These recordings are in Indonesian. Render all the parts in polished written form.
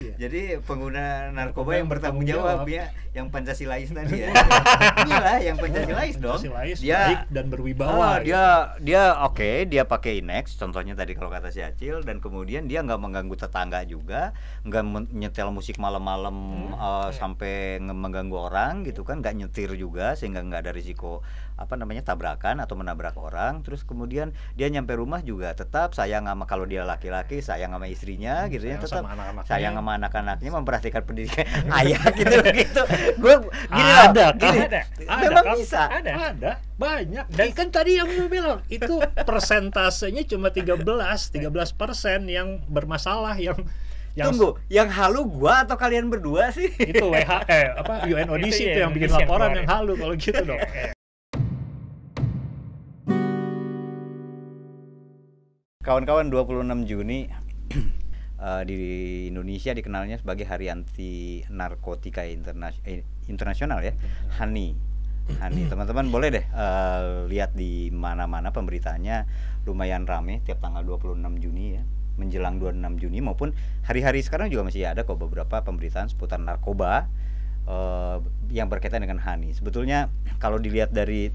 Jadi pengguna narkoba yang bertanggung jawab ya, yang Pancasilais tadi ya. Iyalah yang Pancasilais dong. Dia baik dan berwibawa. Dia oke, dia pakai Inex contohnya tadi kalau kata si Acil, dan kemudian dia nggak mengganggu tetangga juga, nggak nyetel musik malam-malam sampai mengganggu orang gitu kan, nggak nyetir juga sehingga nggak ada risiko tabrakan atau menabrak orang. Terus kemudian dia nyampe rumah juga tetap sayang sama, kalau dia laki-laki sayang sama istrinya gitu ya, tetap sayang sama anak-anaknya, memperhatikan pendidikan ayah gitu. Gue gini ada, memang bisa ada banyak. Dan kan tadi yang gue bilang itu persentasenya cuma 13% yang bermasalah, yang tunggu, yang halu gua atau kalian berdua sih? Itu UNODC itu yang bikin laporan yang halu kalau gitu dong. Kawan-kawan, 26 Juni di Indonesia dikenalnya sebagai Hari Anti Narkotika Internasional ya, HANI. Teman-teman boleh deh lihat di mana-mana pemberitaannya lumayan rame tiap tanggal 26 Juni ya, menjelang 26 Juni maupun hari-hari sekarang juga masih ada kok beberapa pemberitaan seputar narkoba yang berkaitan dengan HANI. Sebetulnya kalau dilihat dari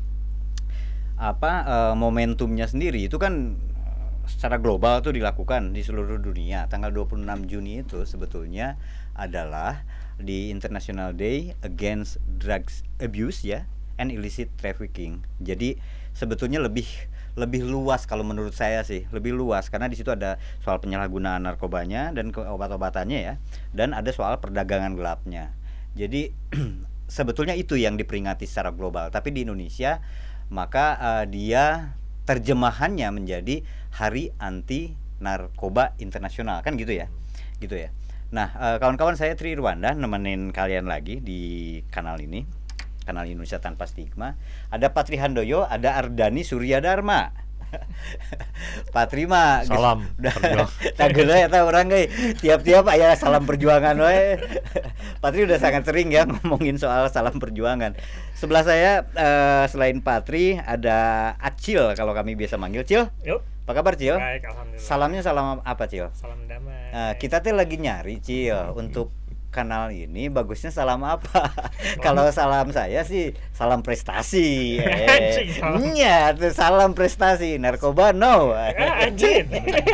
momentumnya sendiri itu kan secara global tuh dilakukan di seluruh dunia. Tanggal 26 Juni itu sebetulnya adalah di International Day Against Drugs Abuse ya, and Illicit Trafficking. Jadi sebetulnya lebih luas kalau menurut saya sih, lebih luas karena di situ ada soal penyalahgunaan narkobanya dan obat-obatannya ya, dan ada soal perdagangan gelapnya. Jadi sebetulnya itu yang diperingati secara global. Tapi di Indonesia maka dia terjemahannya menjadi Hari Anti Narkoba Internasional kan gitu ya. Nah, kawan-kawan, saya Tri Rwanda nemenin kalian lagi di kanal ini, kanal Indonesia Tanpa Stigma. Ada Patri Handoyo, ada Ardani Suryadharma. Patri mah salam tagel ya tahu orang guys, tiap-tiap aya salam perjuangan we. Patri udah sangat sering ya ngomongin soal salam perjuangan. Sebelah saya selain Patri ada Acil, kalau kami biasa manggil Cil. Yuk. Apa kabar Cil? Baik, alhamdulillah. Salamnya salam apa Cil? Salam damai. Kita tuh lagi nyari Cil untuk kanal ini bagusnya salam apa? Kalau salam saya sih salam prestasi. Iya, salam prestasi. Narkoba no. Anjir.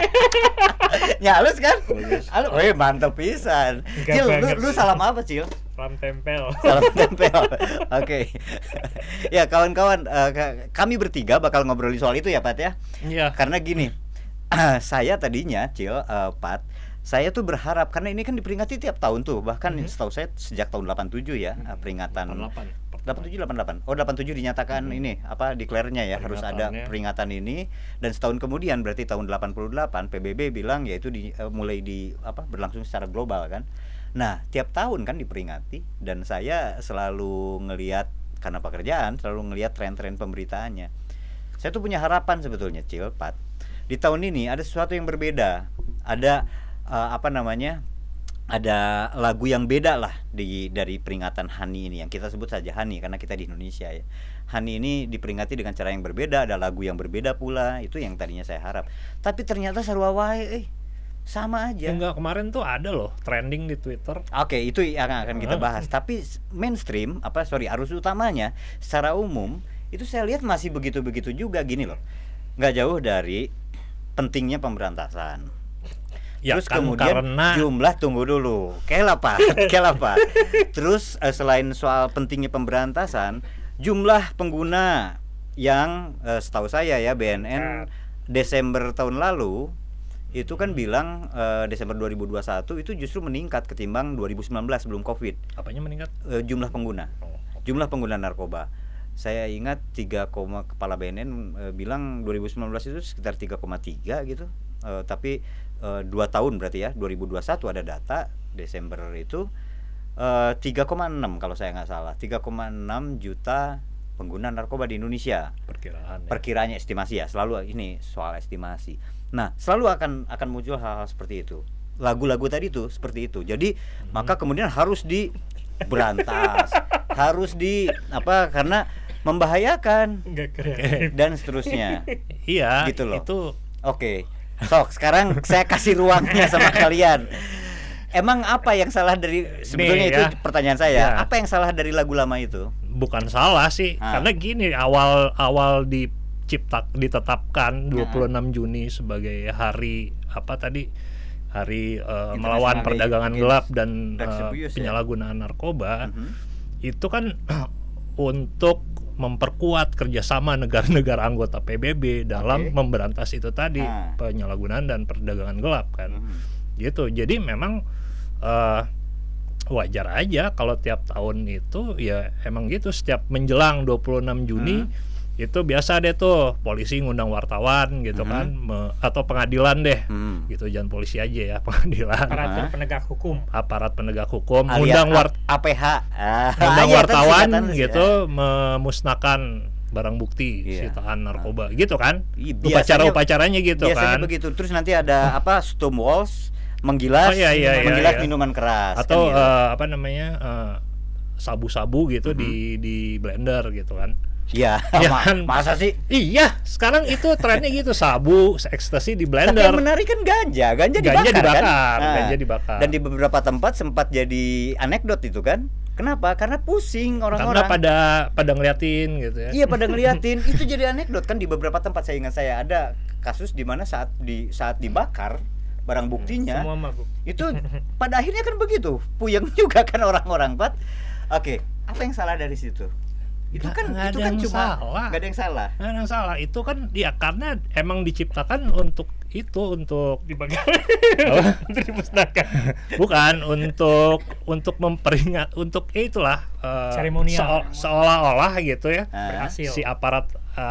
Nyalus kan? Halo, mantap pisan. Cil, lu salam apa, Cil? Salam tempel. Salam tempel. Oke. Ya, kawan-kawan, kami bertiga bakal ngobrolin soal itu ya, Pat ya. Iya. Karena gini, saya tadinya, Cil, Pat, saya tuh berharap karena ini kan diperingati tiap tahun tuh, bahkan setahu saya sejak tahun 87 ya, peringatan 87 88. Oh, 87 dinyatakan ini declare-nya ya, harus ada peringatan ini, dan setahun kemudian berarti tahun 88 PBB bilang yaitu mulai berlangsung secara global kan. Nah, tiap tahun kan diperingati, dan saya selalu ngelihat karena pekerjaan selalu ngelihat tren-tren pemberitaannya. Saya tuh punya harapan sebetulnya, Cil, Pat. Di tahun ini ada sesuatu yang berbeda. Ada ada lagu yang beda lah dari peringatan HANI ini, yang kita sebut saja HANI karena kita di Indonesia ya. HANI ini diperingati dengan cara yang berbeda, ada lagu yang berbeda pula, itu yang tadinya saya harap. Tapi ternyata sarua wae sama aja. Enggak, kemarin tuh ada loh trending di Twitter. Oke, itu yang akan kita bahas. Tapi mainstream arus utamanya secara umum itu saya lihat masih begitu-begitu juga gini loh. Nggak jauh dari pentingnya pemberantasan. Ya, terus kan kemudian jumlah, tunggu dulu, kelapat. Terus selain soal pentingnya pemberantasan, jumlah pengguna yang setahu saya ya BNN Desember tahun lalu itu kan bilang Desember 2021 itu justru meningkat ketimbang 2019 sebelum Covid. Apanya meningkat? Jumlah pengguna. Jumlah pengguna narkoba. Saya ingat kepala BNN bilang 2019 itu sekitar 3,3 gitu. Tapi 2 tahun berarti ya, 2021 ada data Desember itu 3,6 kalau saya nggak salah, 3,6 juta pengguna narkoba di Indonesia. Perkiraannya estimasi ya, selalu ini soal estimasi. Nah, selalu akan muncul hal-hal seperti itu. Lagu-lagu tadi tuh seperti itu. Jadi maka kemudian harus diberantas, harus karena membahayakan dan seterusnya. Iya, gitu loh. Itu oke. Sok, sekarang saya kasih ruangnya sama kalian. emang apa yang salah dari sebetulnya itu ya. pertanyaan saya. Ya. Apa yang salah dari lagu lama itu? Bukan salah sih, karena gini, awal ditetapkan 26 Juni sebagai hari apa tadi? Hari melawan perdagangan gelap dan penyalahgunaan narkoba. Itu kan untuk memperkuat kerjasama negara-negara anggota PBB dalam memberantas itu tadi, penyalahgunaan dan perdagangan gelap kan. Gitu. Jadi memang wajar aja kalau tiap tahun itu ya emang gitu, setiap menjelang 26 Juni itu biasa deh tuh polisi ngundang wartawan gitu kan, atau pengadilan deh gitu, jangan polisi aja ya, pengadilan, aparat penegak hukum ngundang APH ngundang wartawan gitu, memusnahkan barang bukti sitaan narkoba gitu kan, upacaranya gitu biasanya kan begitu. Terus nanti ada apa, Stonewalls menggilas minuman keras atau kan, gitu. apa namanya, sabu-sabu gitu di blender gitu kan. Iya, kan? Masa sih? Iya, sekarang itu trennya gitu, sabu, ekstasi di blender. Tapi yang menarik kan ganja dibakar kan? Ganja dibakar. Dan di beberapa tempat sempat jadi anekdot itu kan? Kenapa? Karena pusing orang-orang. Karena pada ngeliatin gitu ya. Iya, pada ngeliatin. Itu jadi anekdot kan, di beberapa tempat. Saya ingat saya ada kasus di mana saat dibakar barang buktinya, semua mabuk. Itu pada akhirnya kan begitu, puyeng juga kan orang-orang, Pat. Oke, apa yang salah dari situ? Itu kan nggak itu ada kan yang cuma salah. nggak ada yang salah. Nggak ada yang salah. Itu kan ya karena emang diciptakan untuk itu, untuk dibakar, untuk dimusnahkan. Bukan untuk memperingat, untuk itulah seremonial, seolah-olah gitu ya. Berhasil. Si aparat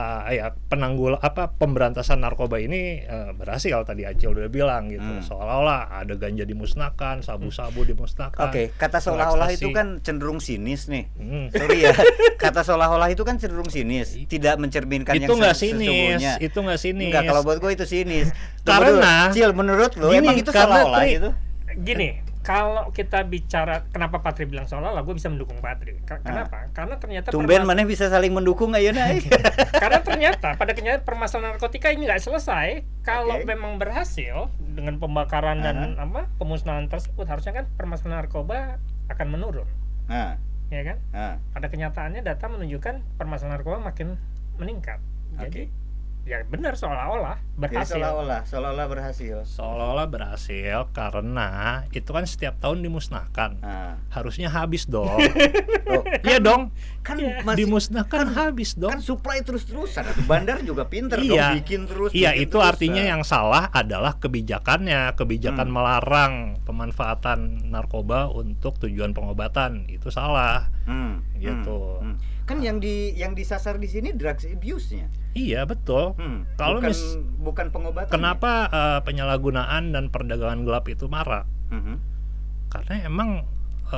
ya pemberantasan narkoba ini berhasil, tadi Acil udah bilang gitu. Seolah-olah ada ganja dimusnahkan, sabu-sabu dimusnahkan. Oke, kata seolah-olah itu kan cenderung sinis nih. Sorry ya. Kata seolah-olah itu kan cenderung sinis, tidak mencerminkan itu yang sesungguhnya. Itu nggak sinis. Enggak, kalau buat gue itu sinis. Karena Cil, menurut lo emang itu seolah-olah gitu? Gini, kalau kita bicara kenapa Patri bilang seolah-olah, gue bisa mendukung Patri. Kenapa? Karena ternyata tumben mana bisa saling mendukung ayeuna. Karena ternyata pada kenyataan permasalahan narkotika ini nggak selesai kalau memang berhasil dengan pembakaran dan pemusnahan tersebut, harusnya kan permasalahan narkoba akan menurun. Ya kan? Pada kenyataannya data menunjukkan permasalahan narkoba makin meningkat. Jadi ya benar, seolah-olah berhasil. Seolah-olah berhasil. Seolah-olah berhasil karena itu kan setiap tahun dimusnahkan. Harusnya habis dong. Iya dong. Kan dimusnahkan habis dong. Kan supply terus-terusan. Bandar juga pinter dong, bikin terus. Iya, itu artinya yang salah adalah kebijakannya, kebijakan melarang pemanfaatan narkoba untuk tujuan pengobatan. Itu salah. Gitu. Kan yang disasar di sini drugs abuse-nya. Iya, betul. Kalau bukan pengobatan. Kenapa penyalahgunaan dan perdagangan gelap itu marak? Karena emang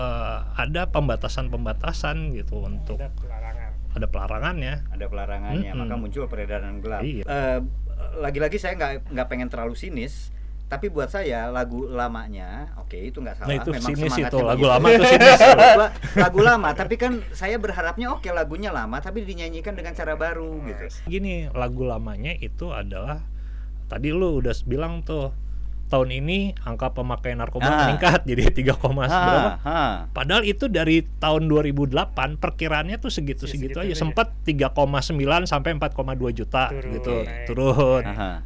ada pembatasan gitu, untuk ada pelarangannya. Ada pelarangannya, maka muncul peredaran gelap. Iya. Lagi-lagi saya nggak pengen terlalu sinis. Tapi buat saya lagu lamanya, itu nggak salah. Nah, itu memang sinis semangatnya itu, lagu begitu. lama itu sinis. Lagu lama, tapi kan saya berharapnya lagunya lama, tapi dinyanyikan dengan cara baru gitu. Gini, lagu lamanya itu adalah, tadi lu udah bilang tuh, tahun ini angka pemakaian narkoba meningkat jadi 3, berapa? Padahal itu dari tahun 2008 perkiraannya tuh segitu-segitu aja, sempat 3,9 sampai 4,2 juta gitu. Turun.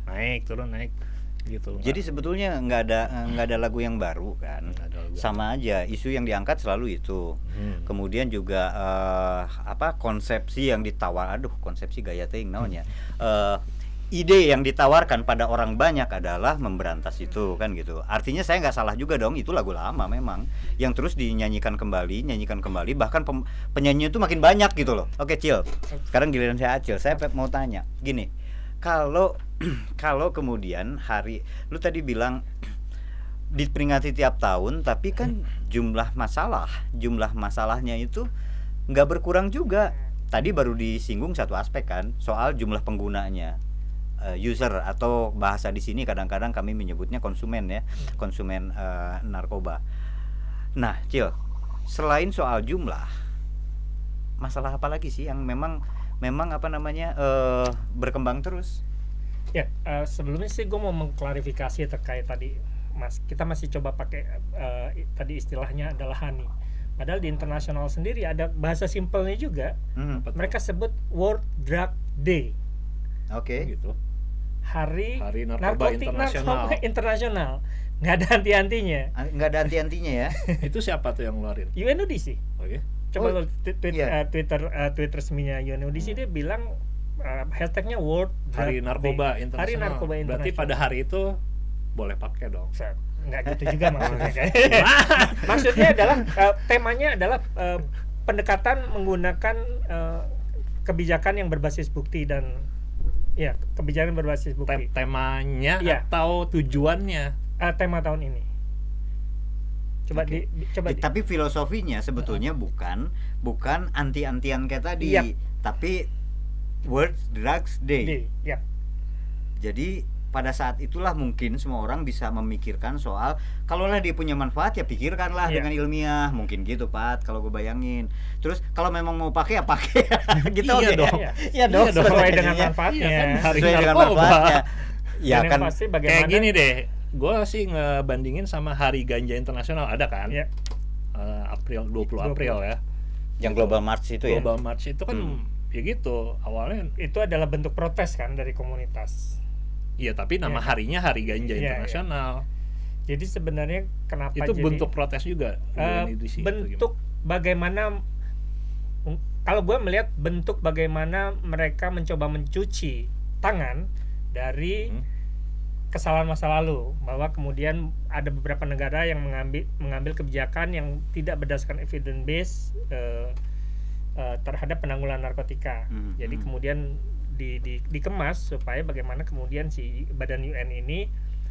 Naik gitu. Jadi sebetulnya nggak ada lagu yang baru kan, sama aja isu yang diangkat selalu itu. Kemudian juga konsepsi yang konsepsi gaya ting namanya, ide yang ditawarkan pada orang banyak adalah memberantas itu kan gitu. Artinya saya nggak salah juga dong, itu lagu lama memang yang terus dinyanyikan kembali, bahkan penyanyi itu makin banyak gitu loh. Oke, Cil, sekarang giliran saya Acil. Saya mau tanya gini, kalau kemudian lu tadi bilang diperingati tiap tahun, tapi kan jumlah masalahnya itu nggak berkurang juga. Tadi baru disinggung satu aspek kan, soal jumlah penggunanya, user, atau bahasa di sini kadang-kadang kami menyebutnya konsumen ya, konsumen narkoba. Nah, Cil, selain soal jumlah, masalah apa lagi sih yang memang berkembang terus? Ya, sebelumnya sih gue mau mengklarifikasi terkait tadi kita masih coba pakai tadi istilahnya adalah honey. Padahal di internasional sendiri ada bahasa simpelnya juga. Mereka sebut World Drug Day. Oke. Gitu. Hari narkoba internasional. Nggak ada anti-antinya. Nggak ada anti-antinya ya. Itu siapa tuh yang ngeluarin? UNODC. Oh iya. Coba Twitter resminya UNODC dia bilang hashtagnya World Hari Narkoba Internasional. Hari Narkoba Internasional. Berarti pada hari itu boleh pakai dong. Nggak gitu juga maksudnya. Maksudnya adalah temanya adalah pendekatan menggunakan kebijakan yang berbasis bukti dan kebijakan berbasis bukti. Temanya atau tujuannya? Tema tahun ini. Coba tapi filosofinya sebetulnya bukan anti-antian kayak tadi, tapi World Drugs Day. Jadi pada saat itulah mungkin semua orang bisa memikirkan soal kalaulah dia punya manfaat ya pikirkanlah dengan ilmiah, mungkin gitu Pat kalau gue bayangin. Terus kalau memang mau pakai ya pakai gitu dong. Iya dong, sesuai dengan manfaatnya. Sesuai dengan manfaatnya. Ya kan kayak gini deh, gue sih ngebandingin sama Hari Ganja Internasional ada kan? April 20 April ya. Yang Global March itu Global March itu kan ya gitu, awalnya itu adalah bentuk protes kan dari komunitas. Iya, tapi nama harinya Hari Ganja Internasional. Jadi sebenarnya kenapa itu bentuk protes juga? Bentuk bagaimana, kalau gue melihat bentuk bagaimana mereka mencoba mencuci tangan dari kesalahan masa lalu, bahwa kemudian ada beberapa negara yang mengambil kebijakan yang tidak berdasarkan evidence base terhadap penanggulangan narkotika. Jadi kemudian dikemas supaya bagaimana kemudian si badan UN ini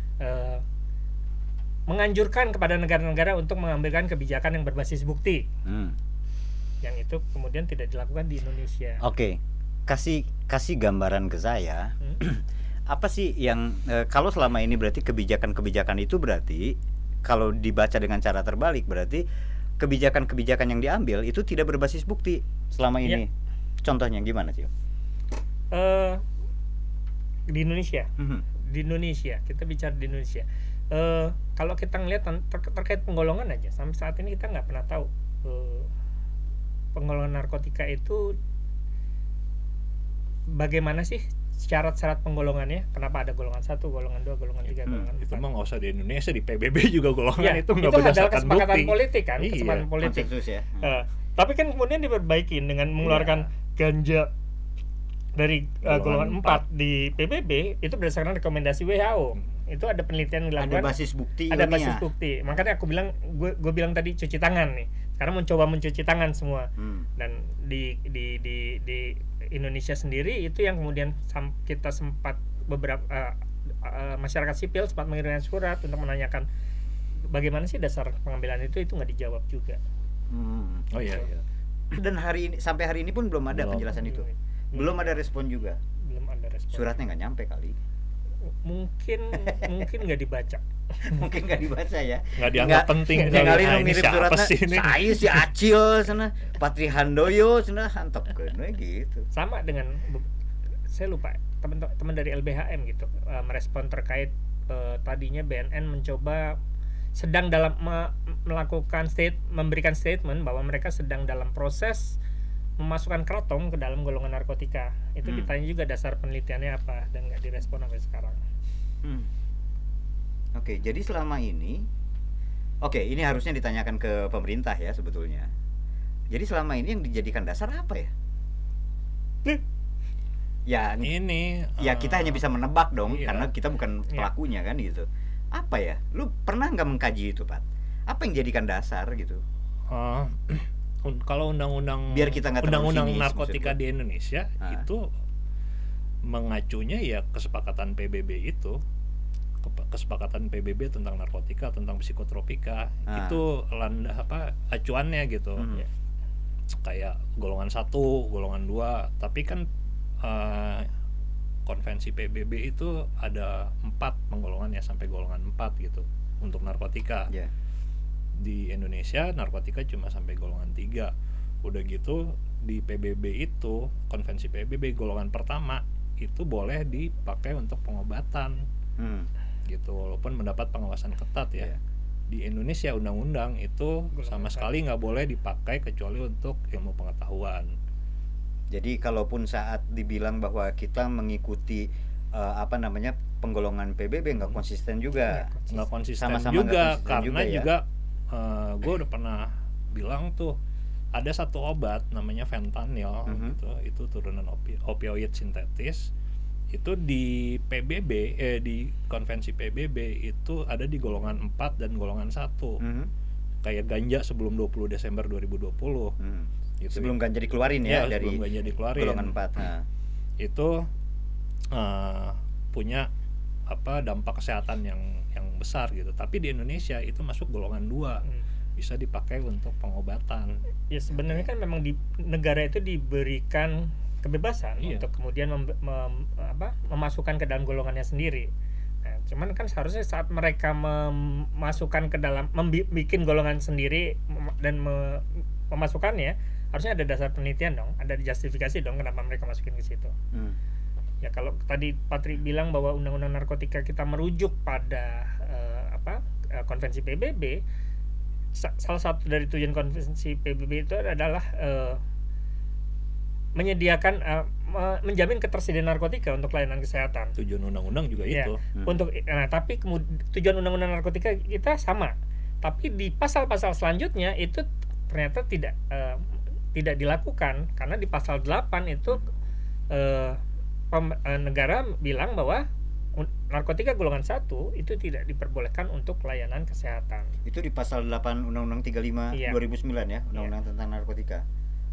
menganjurkan kepada negara-negara untuk mengambilkan kebijakan yang berbasis bukti. Yang itu kemudian tidak dilakukan di Indonesia. Oke. Kasih gambaran ke saya. Apa sih yang kalau selama ini berarti kebijakan-kebijakan itu berarti kalau dibaca dengan cara terbalik berarti kebijakan-kebijakan yang diambil itu tidak berbasis bukti selama ini. Contohnya gimana sih? Di Indonesia, di Indonesia kita bicara di Indonesia. Kalau kita ngelihat terkait penggolongan aja, sampai saat ini kita nggak pernah tahu penggolongan narkotika itu bagaimana sih syarat-syarat penggolongannya. Kenapa ada golongan 1, golongan 2, golongan 3, golongan 4. Itu mah nggak usah di Indonesia, di PBB juga golongan itu nggak berdasarkan bukti. Kesepakatan politik kan, kesepakatan politik. Tapi kan kemudian diperbaiki dengan mengeluarkan ganja dari golongan 4 di PBB itu berdasarkan rekomendasi WHO. Itu ada penelitian dilakukan. Ada basis bukti. Ada basis bukti. Makanya aku bilang, gue bilang tadi cuci tangan nih. Sekarang mencoba mencuci tangan semua. Dan di Indonesia sendiri itu yang kemudian kita sempat beberapa masyarakat sipil sempat mengirimkan surat untuk menanyakan bagaimana sih dasar pengambilan itu nggak dijawab juga. Oh iya. Dan sampai hari ini pun belum ada penjelasan itu. Belum ada respon juga. Belum ada respon. Suratnya nggak nyampe kali. Mungkin nggak dibaca. Mungkin nggak dibaca ya. Nggak dianggap penting. Kali ngirim suratnya. Saya si Acil sana, Patri Handoyo sana hantap kene gitu. Sama dengan saya lupa teman dari LBHM gitu merespon terkait tadinya BNN mencoba sedang dalam memberikan statement bahwa mereka sedang dalam proses memasukkan kratom ke dalam golongan narkotika. Itu ditanya juga dasar penelitiannya apa dan nggak direspon sampai sekarang. Oke, jadi selama ini ini harusnya ditanyakan ke pemerintah ya sebetulnya. Jadi selama ini yang dijadikan dasar apa ya? Ya kita hanya bisa menebak dong karena kita bukan pelakunya kan gitu. Apa ya? Lu pernah nggak mengkaji itu, Pat? Apa yang dijadikan dasar gitu? Kalau undang-undang narkotika di Indonesia itu mengacunya ya kesepakatan PBB itu, kesepakatan PBB tentang narkotika, tentang psikotropika. Itu acuannya gitu. Kayak golongan 1, golongan 2, tapi kan konvensi PBB itu ada 4 penggolongannya sampai golongan 4 gitu untuk narkotika. Di Indonesia narkotika cuma sampai golongan 3. Udah gitu di PBB itu, konvensi PBB golongan pertama itu boleh dipakai untuk pengobatan. gitu, walaupun mendapat pengawasan ketat ya. Di Indonesia undang-undang itu sama sekali nggak boleh dipakai kecuali untuk ilmu pengetahuan. Jadi kalaupun saat dibilang bahwa kita mengikuti penggolongan PBB nggak konsisten juga, nggak konsisten sama-sama juga, konsisten karena juga gue udah pernah bilang tuh ada satu obat namanya fentanyl gitu, itu turunan opioid sintetis, itu di PBB di konvensi PBB itu ada di golongan 4 dan golongan 1. Kayak ganja sebelum 20 Desember 2020. Gitu. Sebelum ganja dikeluarin ya dari ganja dikeluarin, golongan 4. Itu punya dampak kesehatan yang besar gitu. Tapi di Indonesia itu masuk golongan 2. Bisa dipakai untuk pengobatan. Ya sebenarnya kan memang di negara itu diberikan kebebasan untuk kemudian memasukkan ke dalam golongannya sendiri. Nah, cuman kan seharusnya saat mereka memasukkan ke dalam bikin golongan sendiri dan memasukkannya, harusnya ada dasar penelitian dong, ada justifikasi dong kenapa mereka masukin ke situ. Ya kalau tadi Patri bilang bahwa undang-undang narkotika kita merujuk pada konvensi PBB, salah satu dari tujuan konvensi PBB itu adalah menyediakan menjamin ketersediaan narkotika untuk layanan kesehatan. Tujuan undang-undang juga itu. Tapi tujuan undang-undang narkotika kita sama. Tapi di pasal-pasal selanjutnya itu ternyata tidak dilakukan, karena di pasal 8 itu negara bilang bahwa narkotika golongan 1 itu tidak diperbolehkan untuk layanan kesehatan. Itu di pasal 8 Undang-Undang 35 2009 ya, Undang-Undang tentang narkotika.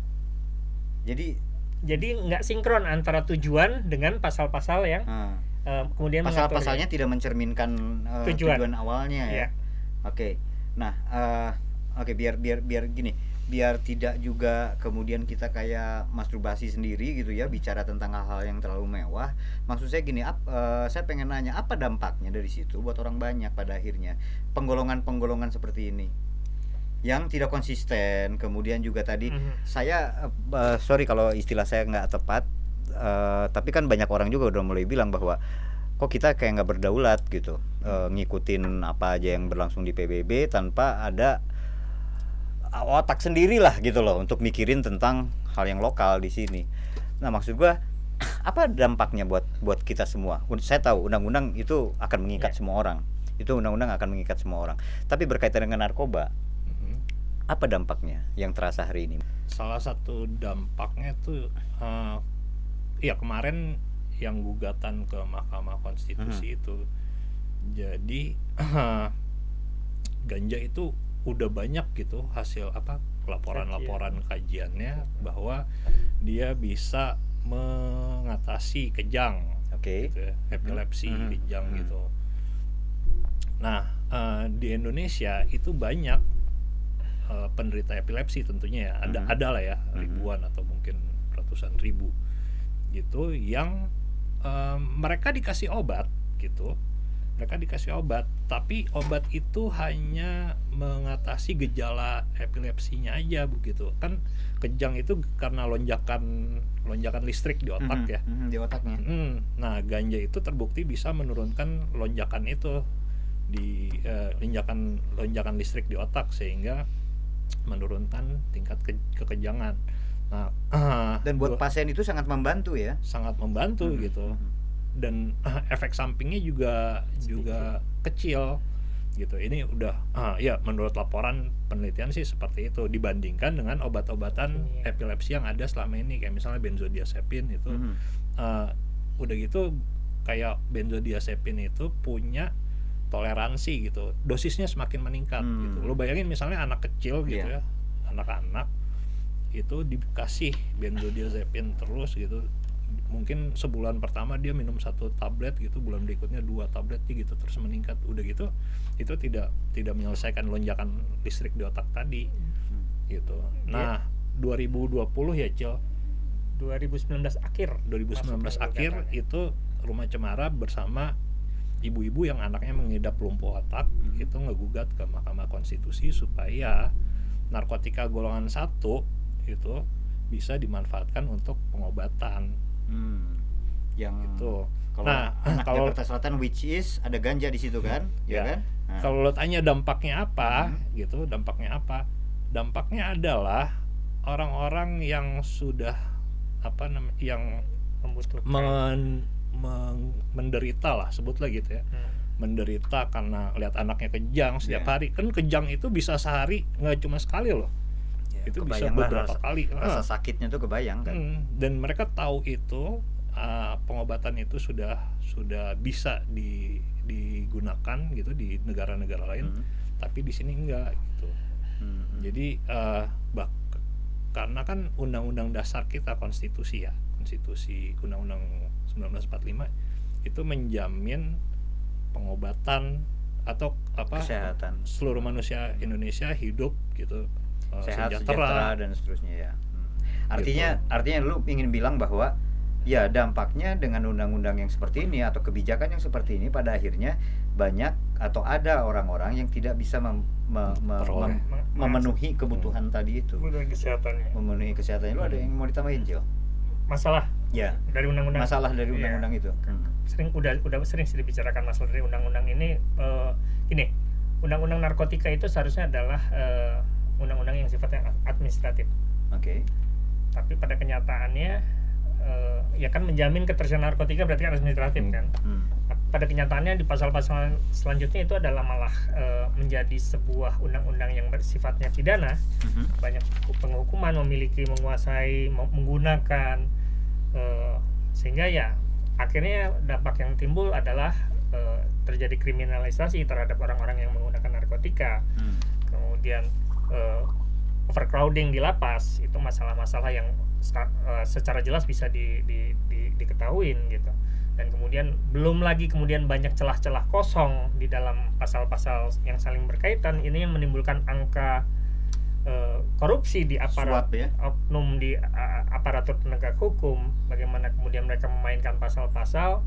Jadi nggak sinkron antara tujuan dengan pasal-pasal yang kemudian pasal-pasalnya tidak mencerminkan tujuan awalnya ya. Oke. Nah, biar gini, biar tidak juga kemudian kita kayak masturbasi sendiri gitu ya, bicara tentang hal-hal yang terlalu mewah. Maksud saya gini, saya pengen nanya apa dampaknya dari situ buat orang banyak pada akhirnya, penggolongan-penggolongan seperti ini yang tidak konsisten. Kemudian juga tadi saya sorry kalau istilah saya nggak tepat, tapi kan banyak orang juga udah mulai bilang bahwa kok kita kayak nggak berdaulat gitu, ngikutin apa aja yang berlangsung di PBB tanpa ada otak sendiri lah gitu loh untuk mikirin tentang hal yang lokal di sini. Nah maksud gua apa dampaknya buat kita semua? Saya tahu undang-undang itu akan mengikat semua orang, itu undang-undang akan mengikat semua orang. Tapi berkaitan dengan narkoba, apa dampaknya yang terasa hari ini? Salah satu dampaknya tuh kemarin yang gugatan ke Mahkamah Konstitusi itu, jadi ganja itu udah banyak gitu hasil laporan-laporan kajiannya bahwa dia bisa mengatasi kejang, gitu ya, epilepsi, kejang gitu. Nah di Indonesia itu banyak penderita epilepsi tentunya ya, ada lah ya, ribuan atau mungkin ratusan ribu gitu yang mereka dikasih obat gitu. Mereka dikasih obat, tapi obat itu hanya mengatasi gejala epilepsinya aja begitu. Kan kejang itu karena lonjakan listrik di otak ya. Di otaknya. Nah, ganja itu terbukti bisa menurunkan lonjakan itu di lonjakan listrik di otak sehingga menurunkan tingkat kekejangan. Nah, dan buat pasien itu sangat membantu ya. Sangat membantu gitu. Dan efek sampingnya juga kecil gitu. Ini udah menurut laporan penelitian sih seperti itu dibandingkan dengan obat-obatan epilepsi yang ada selama ini, kayak misalnya benzodiazepin itu. Udah gitu kayak benzodiazepin itu punya toleransi gitu, dosisnya semakin meningkat gitu. Lo bayangin misalnya anak kecil gitu ya, anak-anak itu dikasih benzodiazepin terus gitu, mungkin sebulan pertama dia minum 1 tablet gitu, bulan berikutnya 2 tablet gitu, terus meningkat. Udah gitu itu tidak menyelesaikan lonjakan listrik di otak tadi gitu. Nah 2020 ya Cil, 2019 akhir itu Rumah Cemara bersama ibu-ibu yang anaknya mengidap lumpuh otak itu ngegugat ke Mahkamah Konstitusi supaya narkotika golongan 1 itu bisa dimanfaatkan untuk pengobatan. Yang itu. Kalau Jakarta Selatan which is ada ganja di situ kan, ya kan? Nah. Kalau lo tanya dampaknya apa, gitu, dampaknya apa? Dampaknya adalah orang-orang yang sudah yang membutuhkan menderita lah, sebutlah gitu ya. Menderita karena lihat anaknya kejang setiap hari. Kan kejang itu bisa sehari, nggak cuma sekali loh. Itu bisa beberapa kali. Rasa sakitnya tuh kebayang kan. Dan mereka tahu itu pengobatan itu sudah bisa digunakan gitu di negara-negara lain, tapi di sini enggak gitu. Jadi karena kan undang-undang dasar kita, konstitusi undang-undang 1945 itu menjamin pengobatan atau kesehatan seluruh manusia Indonesia hidup gitu sehat, sejahtera dan seterusnya ya. Artinya lu ingin bilang bahwa ya dampaknya dengan undang-undang yang seperti ini atau kebijakan yang seperti ini pada akhirnya banyak atau ada orang-orang yang tidak bisa memenuhi kebutuhan tadi itu. Memenuhi kesehatannya. Lu ada yang mau ditambahin, Jil? Masalah dari undang-undang. Masalah dari undang-undang itu. Udah sering dibicarakan masalah dari undang-undang ini. Ini undang-undang narkotika itu seharusnya adalah undang-undang yang sifatnya administratif. Oke. Tapi pada kenyataannya ya kan menjamin ketersediaan narkotika berarti kan administratif kan. Pada kenyataannya di pasal-pasal selanjutnya itu adalah malah menjadi sebuah undang-undang yang bersifatnya pidana. Banyak penghukuman, menguasai, menggunakan, sehingga ya akhirnya dampak yang timbul adalah terjadi kriminalisasi terhadap orang-orang yang menggunakan narkotika. Kemudian overcrowding di lapas, itu masalah-masalah yang secara jelas bisa diketahuin gitu. Dan kemudian belum lagi banyak celah-celah kosong di dalam pasal-pasal yang saling berkaitan. Ini yang menimbulkan angka korupsi di aparat oknum di aparatur penegak hukum. Bagaimana kemudian mereka memainkan pasal-pasal,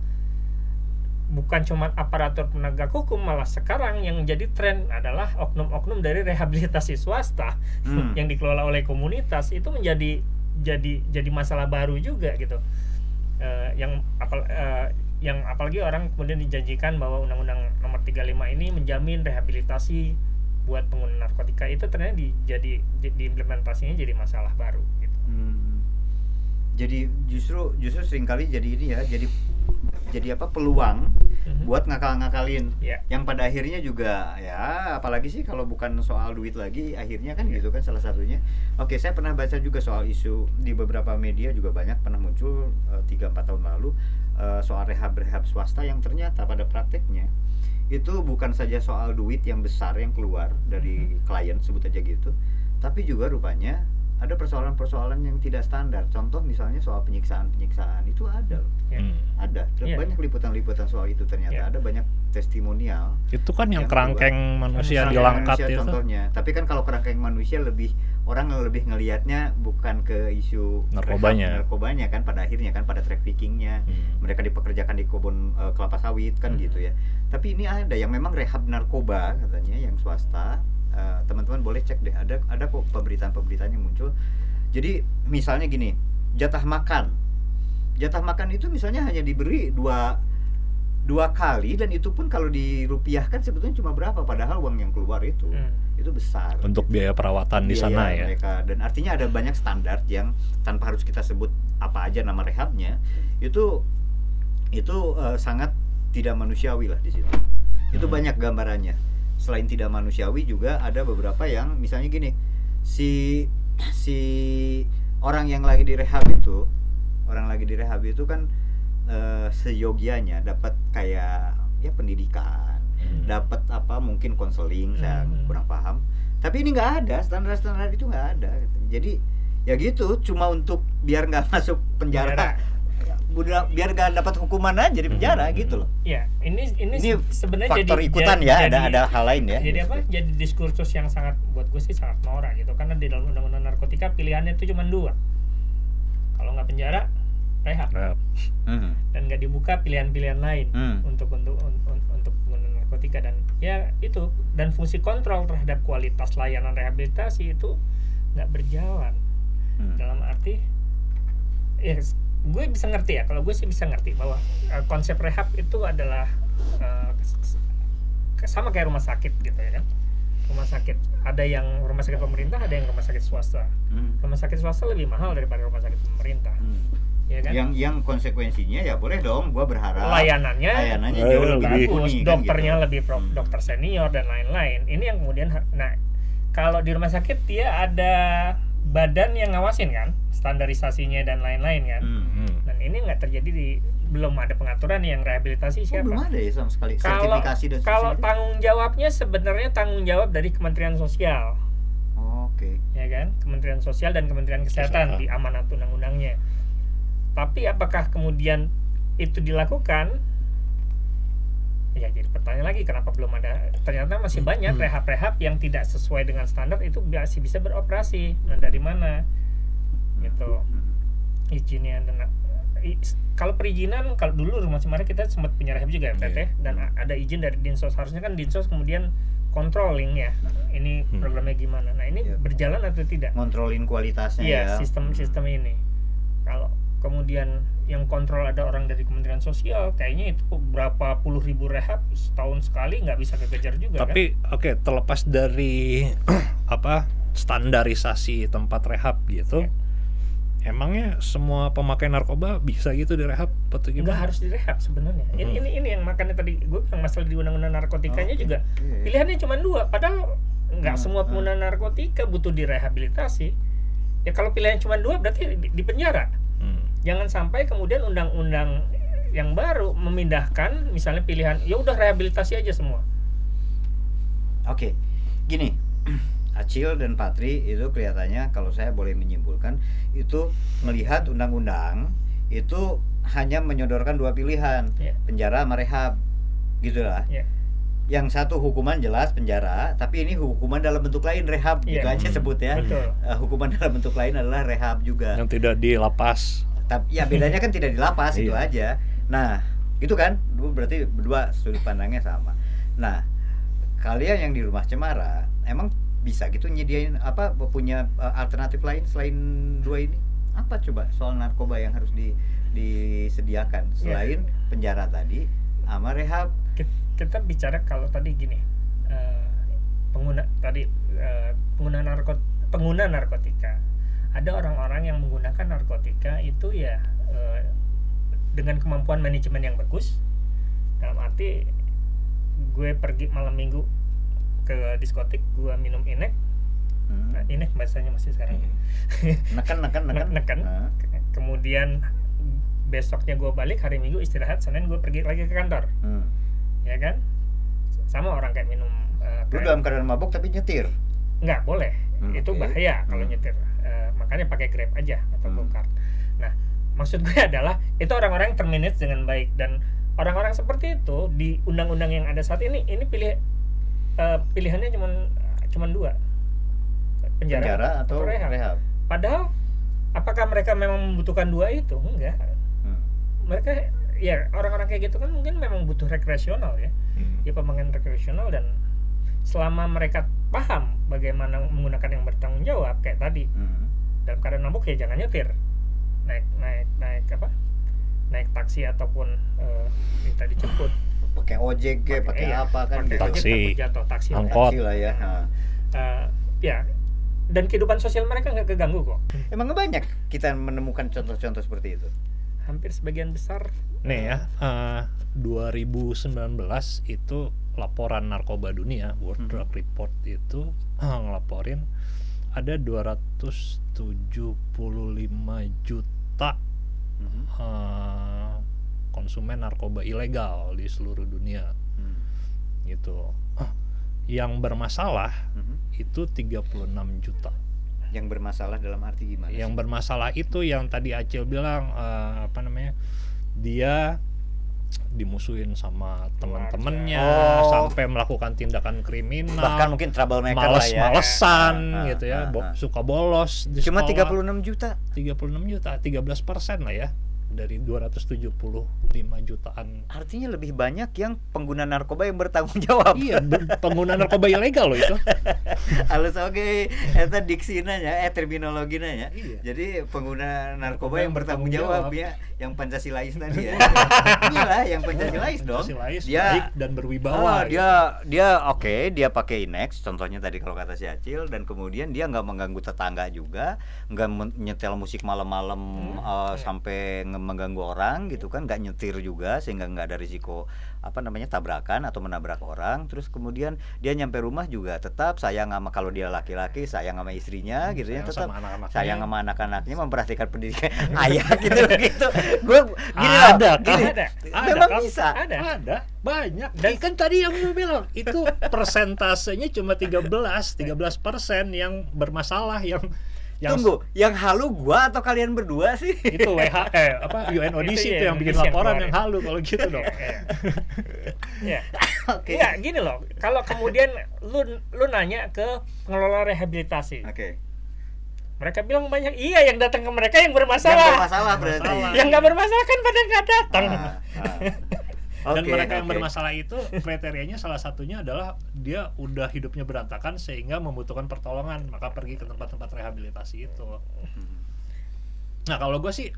bukan cuma aparatur penegak hukum, malah sekarang yang jadi tren adalah oknum-oknum dari rehabilitasi swasta yang dikelola oleh komunitas. Itu menjadi masalah baru juga gitu. Yang apalagi orang kemudian dijanjikan bahwa Undang-Undang Nomor 35 ini menjamin rehabilitasi buat pengguna narkotika, itu ternyata diimplementasinya jadi masalah baru gitu. Jadi justru seringkali jadi ini ya, jadi peluang buat ngakal-ngakalin yang pada akhirnya juga ya, apalagi sih kalau bukan soal duit lagi akhirnya kan gitu kan salah satunya. Oke, saya pernah baca juga soal isu di beberapa media juga banyak pernah muncul 3-4 tahun lalu soal rehab swasta yang ternyata pada prakteknya itu bukan saja soal duit yang besar yang keluar dari klien, sebut aja gitu, tapi juga rupanya ada persoalan-persoalan yang tidak standar. Contoh misalnya soal penyiksaan itu ada loh. Ada banyak liputan-liputan soal itu ternyata. Ada banyak testimonial. Itu kan yang kerangkeng manusia dilangkat itu contohnya. Tapi kan kalau kerangkeng manusia orang lebih ngelihatnya bukan ke isu narkobanya kan pada akhirnya kan, pada traffickingnya. Mereka dipekerjakan di kebun kelapa sawit kan gitu ya. Tapi ini ada yang memang rehab narkoba katanya yang swasta. Teman-teman boleh cek deh, ada kok pemberitaan yang muncul. Jadi misalnya gini, jatah makan itu misalnya hanya diberi dua kali, dan itu pun kalau dirupiahkan sebetulnya cuma berapa, padahal uang yang keluar itu besar untuk biaya perawatan di sana ya mereka. Dan artinya ada banyak standar yang tanpa harus kita sebut apa aja nama rehabnya, itu sangat tidak manusiawi lah di situ. Itu banyak gambarannya. Selain tidak manusiawi juga ada beberapa yang misalnya gini, si orang yang lagi direhab itu kan seyogianya dapat kayak ya pendidikan, dapat mungkin konseling, saya kurang paham. Tapi ini nggak ada, standar itu nggak ada. Jadi ya gitu, cuma untuk biar nggak masuk penjara. Biar gak dapat hukuman aja di penjara gitu loh. Ya, ini sebenarnya faktor jadi ikutan ya, ada hal lain ya. Jadi jadi diskursus yang sangat, buat gue sih sangat norak gitu, karena di dalam undang-undang narkotika pilihannya itu cuma 2. Kalau nggak penjara, rehab. Dan nggak dibuka pilihan-pilihan lain untuk pengguna narkotika, dan ya itu, dan fungsi kontrol terhadap kualitas layanan rehabilitasi itu nggak berjalan. Dalam arti gue bisa ngerti ya, kalau gue sih bisa ngerti bahwa konsep rehab itu adalah sama kayak rumah sakit gitu ya kan. Rumah sakit, ada yang rumah sakit pemerintah, ada yang rumah sakit swasta. Rumah sakit swasta lebih mahal daripada rumah sakit pemerintah. Ya kan? Yang konsekuensinya ya boleh dong, gua berharap layanannya jauh lebih bagus, dokternya kan, gitu. lebih dokter senior dan lain-lain. Ini yang kemudian, nah kalau di rumah sakit dia ada badan yang ngawasin kan, standarisasinya dan lain-lain kan. Dan ini nggak terjadi belum ada pengaturan yang rehabilitasi siapa. Belum ada ya sama sekali sertifikasi dan kalau tanggung jawabnya sebenarnya tanggung jawab dari Kementerian Sosial. Oke. Ya kan, Kementerian Sosial dan Kementerian Kesehatan di amanat undang-undangnya. Tapi apakah kemudian itu dilakukan? Ya jadi pertanyaan lagi, kenapa belum ada? Ternyata masih banyak rehab-rehab yang tidak sesuai dengan standar itu masih bisa beroperasi. Nah dari mana? Gitu. Izinnya dan kalau perizinan, kalau dulu Rumah Cemara kita sempat punya rehab juga ya Teteh, dan ada izin dari Dinsos. Harusnya kan Dinsos kemudian controlling ya, ini programnya gimana. Nah ini berjalan atau tidak? Kontrolin kualitasnya ya. Sistem ini. Kalau kemudian yang kontrol ada orang dari Kementerian Sosial, kayaknya itu berapa puluh ribu rehab setahun sekali nggak bisa kekejar juga. Tapi kan? Oke, terlepas dari standarisasi tempat rehab gitu. Emangnya semua pemakai narkoba bisa gitu direhab atau gimana? Nggak harus direhab sebenarnya. Ini yang makanya tadi gue bilang masalah di undang-undang narkotikanya juga pilihannya cuma 2. Padahal nggak semua pengguna narkotika butuh direhabilitasi. Ya kalau pilihannya cuma 2 berarti di penjara. Jangan sampai kemudian undang-undang yang baru memindahkan misalnya pilihan ya udah rehabilitasi aja semua. Oke. Gini. Acil dan Patri itu kelihatannya kalau saya boleh menyimpulkan itu melihat undang-undang itu hanya menyodorkan 2 pilihan, penjara sama rehab, gitulah. Yang satu hukuman jelas penjara, tapi ini hukuman dalam bentuk lain rehab, gitu aja sebut ya. Hukuman dalam bentuk lain adalah rehab juga. Yang tidak di lapas. Ya bedanya kan tidak di lapas itu aja. Nah itu kan berarti berdua sudut pandangnya sama. Nah kalian yang di Rumah Cemara emang bisa gitu nyediain punya alternatif lain selain 2 ini? Apa coba soal narkoba yang harus disediakan selain penjara tadi sama rehab? Kita bicara kalau tadi gini, pengguna narkotika. Ada orang-orang yang menggunakan narkotika itu ya dengan kemampuan manajemen yang bagus. Dalam arti gue pergi malam minggu ke diskotik, gua minum inek. Nah, inek bahasanya masih sekarang. Neken. Kemudian besoknya gua balik hari Minggu istirahat, Senin gua pergi lagi ke kantor. Ya kan? Sama orang kayak minum lu dalam keadaan mabuk tapi nyetir. Nggak boleh. Itu bahaya kalau nyetir. Makanya pakai Grab aja atau GoCar. Nah, maksud gue adalah itu orang-orang yang termanage dengan baik, dan orang-orang seperti itu di undang-undang yang ada saat ini pilihannya cuma 2, penjara atau rehab. Padahal apakah mereka memang membutuhkan 2 itu? Enggak. Mereka ya orang-orang kayak gitu kan mungkin memang butuh rekreasional ya. Ya pembangunan rekreasional, dan selama mereka paham bagaimana menggunakan yang bertanggung jawab kayak tadi. Dalam keadaan mabuk ya jangan nyetir. Naik taksi ataupun minta dijemput. Pakai ojek pakai apa kan gitu. Taksi angkot lah ya. Ya, dan kehidupan sosial mereka nggak keganggu kok. Emang banyak kita menemukan contoh-contoh seperti itu. Hampir sebagian besar. Nih ya, 2019 itu laporan narkoba dunia, World Drug Report itu ngelaporin ada 275 juta konsumen narkoba ilegal di seluruh dunia. Gitu. Yang bermasalah itu 36 juta. Yang bermasalah dalam arti gimana? Yang bermasalah itu yang tadi Acil bilang dia dimusuhin sama teman-temannya, sampai melakukan tindakan kriminal, bahkan mungkin troublemaker lah ya, males-malesan gitu ya, suka bolos di cuma sekolah. 36 juta 13% lah ya. dari 275 jutaan. Artinya lebih banyak yang pengguna narkoba yang bertanggung jawab. Iya, pengguna narkoba ilegal loh itu. Halus oke, eta diksina nya, terminologi nanya. Iya. Jadi pengguna narkoba yang bertanggung jawab ya, yang Pancasilais tadi ya. Iyalah yang Pancasilais dong. Pancasilais, Dia baik dan berwibawa. Dia oke, dia pakai Inex contohnya tadi kalau kata si Acil, dan kemudian dia nggak mengganggu tetangga juga, nggak nyetel musik malam-malam sampai mengganggu orang gitu kan, nggak nyetir juga sehingga nggak ada risiko tabrakan atau menabrak orang. Terus kemudian dia nyampe rumah juga tetap sayang sama, kalau dia laki-laki sayang sama istrinya gitu ya, tetap sayang sama anak-anaknya, memperhatikan pendidikan ayah gitu. Gue gini ada, memang bisa ada banyak. Dan kan tadi yang gue bilang itu persentasenya cuma 13% yang bermasalah, yang tunggu, yang halu gua atau kalian berdua sih? Itu UNODC itu yang bikin laporan yang halu kalau gitu dong. Ya. Oke. Ya, gini loh. Kalau kemudian lu nanya ke pengelola rehabilitasi. Oke. Mereka bilang banyak, iya yang datang ke mereka yang bermasalah. Yang bermasalah berarti. Yang nggak bermasalah kan pada nggak datang. Dan mereka yang bermasalah itu kriterianya salah satunya adalah dia udah hidupnya berantakan sehingga membutuhkan pertolongan, maka pergi ke tempat-tempat rehabilitasi itu. Nah kalau gue sih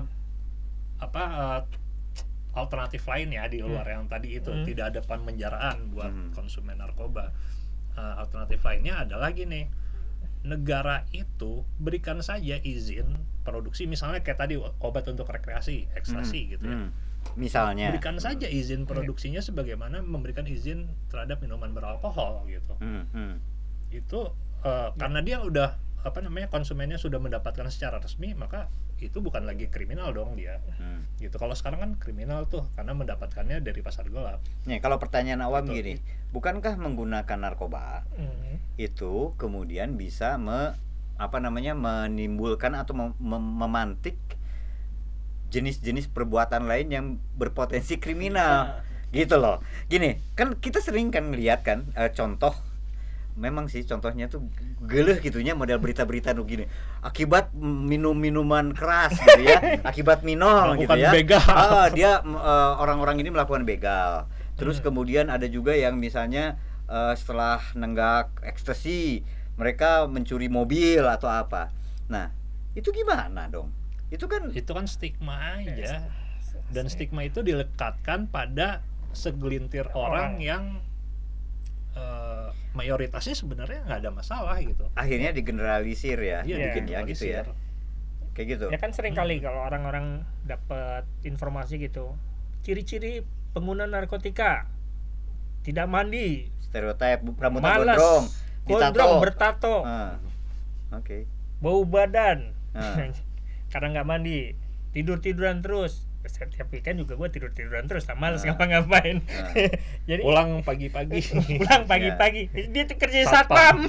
alternatif lain ya di luar yang tadi itu, tidak ada penjaraan buat konsumen narkoba. Alternatif lainnya adalah gini, negara itu berikan saja izin produksi, misalnya kayak tadi obat untuk rekreasi, ekstasi gitu ya. Misalnya berikan saja izin produksinya sebagaimana memberikan izin terhadap minuman beralkohol gitu. Itu karena dia udah konsumennya sudah mendapatkan secara resmi, maka itu bukan lagi kriminal dong dia. Gitu. Kalau sekarang kan kriminal tuh karena mendapatkannya dari pasar gelap. Nih, kalau pertanyaan awam gini, bukankah menggunakan narkoba itu kemudian bisa menimbulkan atau memantik jenis-jenis perbuatan lain yang berpotensi kriminal gitu loh. Gini, kan kita sering kan lihat kan contoh, memang sih contohnya tuh geleh gitunya, model berita-berita tuh gini, akibat minum minuman keras gitu ya, akibat minol gitu ya. Dia orang-orang ini melakukan begal. Terus kemudian ada juga yang misalnya setelah nenggak ekstasi mereka mencuri mobil atau apa. Nah, itu gimana dong? Itu kan stigma aja, dan stigma itu dilekatkan pada segelintir orang yang mayoritasnya sebenarnya nggak ada masalah gitu. Akhirnya digeneralisir ya, bikin ya gitu ya, kayak gitu. Ya kan sering kali kalau orang-orang dapat informasi gitu, ciri-ciri pengguna narkotika tidak mandi, stereotip, rambutnya gondrong, bertato, bau badan. Karena nggak mandi, tiduran terus. Setiap weekend juga gue tiduran terus, males ngapa-ngapain. Jadi pulang pagi-pagi. Dia tuh kerja satpam.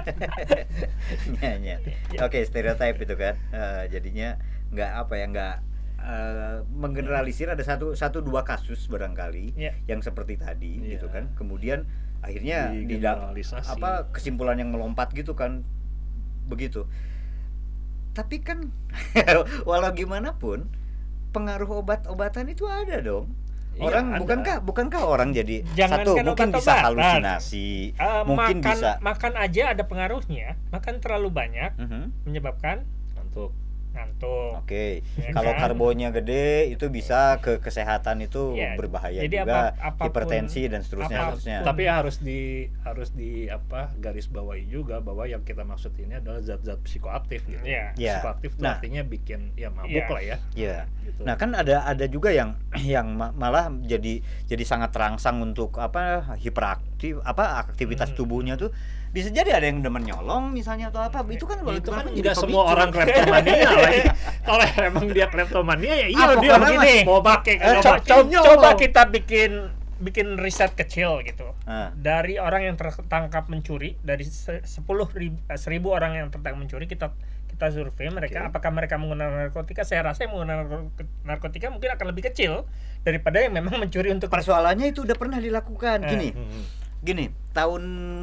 Oke, stereotip itu kan. Jadinya nggak menggeneralisir. Ada satu dua kasus barangkali yang seperti tadi gitu kan. Kemudian akhirnya kesimpulan yang melompat gitu kan, begitu. Tapi kan walau gimana pun pengaruh obat-obatan itu ada dong. Orang bukankah orang jadi mungkin bisa halusinasi, mungkin bisa makan aja ada pengaruhnya. Makan terlalu banyak menyebabkan ngantuk. Oke. Kalau karbonnya gede itu bisa ke kesehatan itu berbahaya. Jadi juga hipertensi dan seterusnya. Tapi harus di garis bawahi juga bahwa yang kita maksud ini adalah zat-zat psikoaktif gitu. Psikoaktif itu artinya bikin mabuk lah ya. Gitu. Nah, kan ada juga yang malah jadi sangat terangsang untuk hiperaktif, aktivitas tubuhnya tuh. Bisa jadi ada yang demen nyolong misalnya atau apa. Itu kan tidak semua orang kleptomania lagi. Kalau emang dia kleptomania dia begini mau pakai coba kita bikin riset kecil gitu. Dari orang yang tertangkap mencuri, dari 1.000 orang yang tertangkap mencuri, kita survei mereka apakah mereka menggunakan narkotika. Saya rasa yang menggunakan narkotika mungkin akan lebih kecil daripada yang memang mencuri untuk. Persoalannya itu udah pernah dilakukan. Gini tahun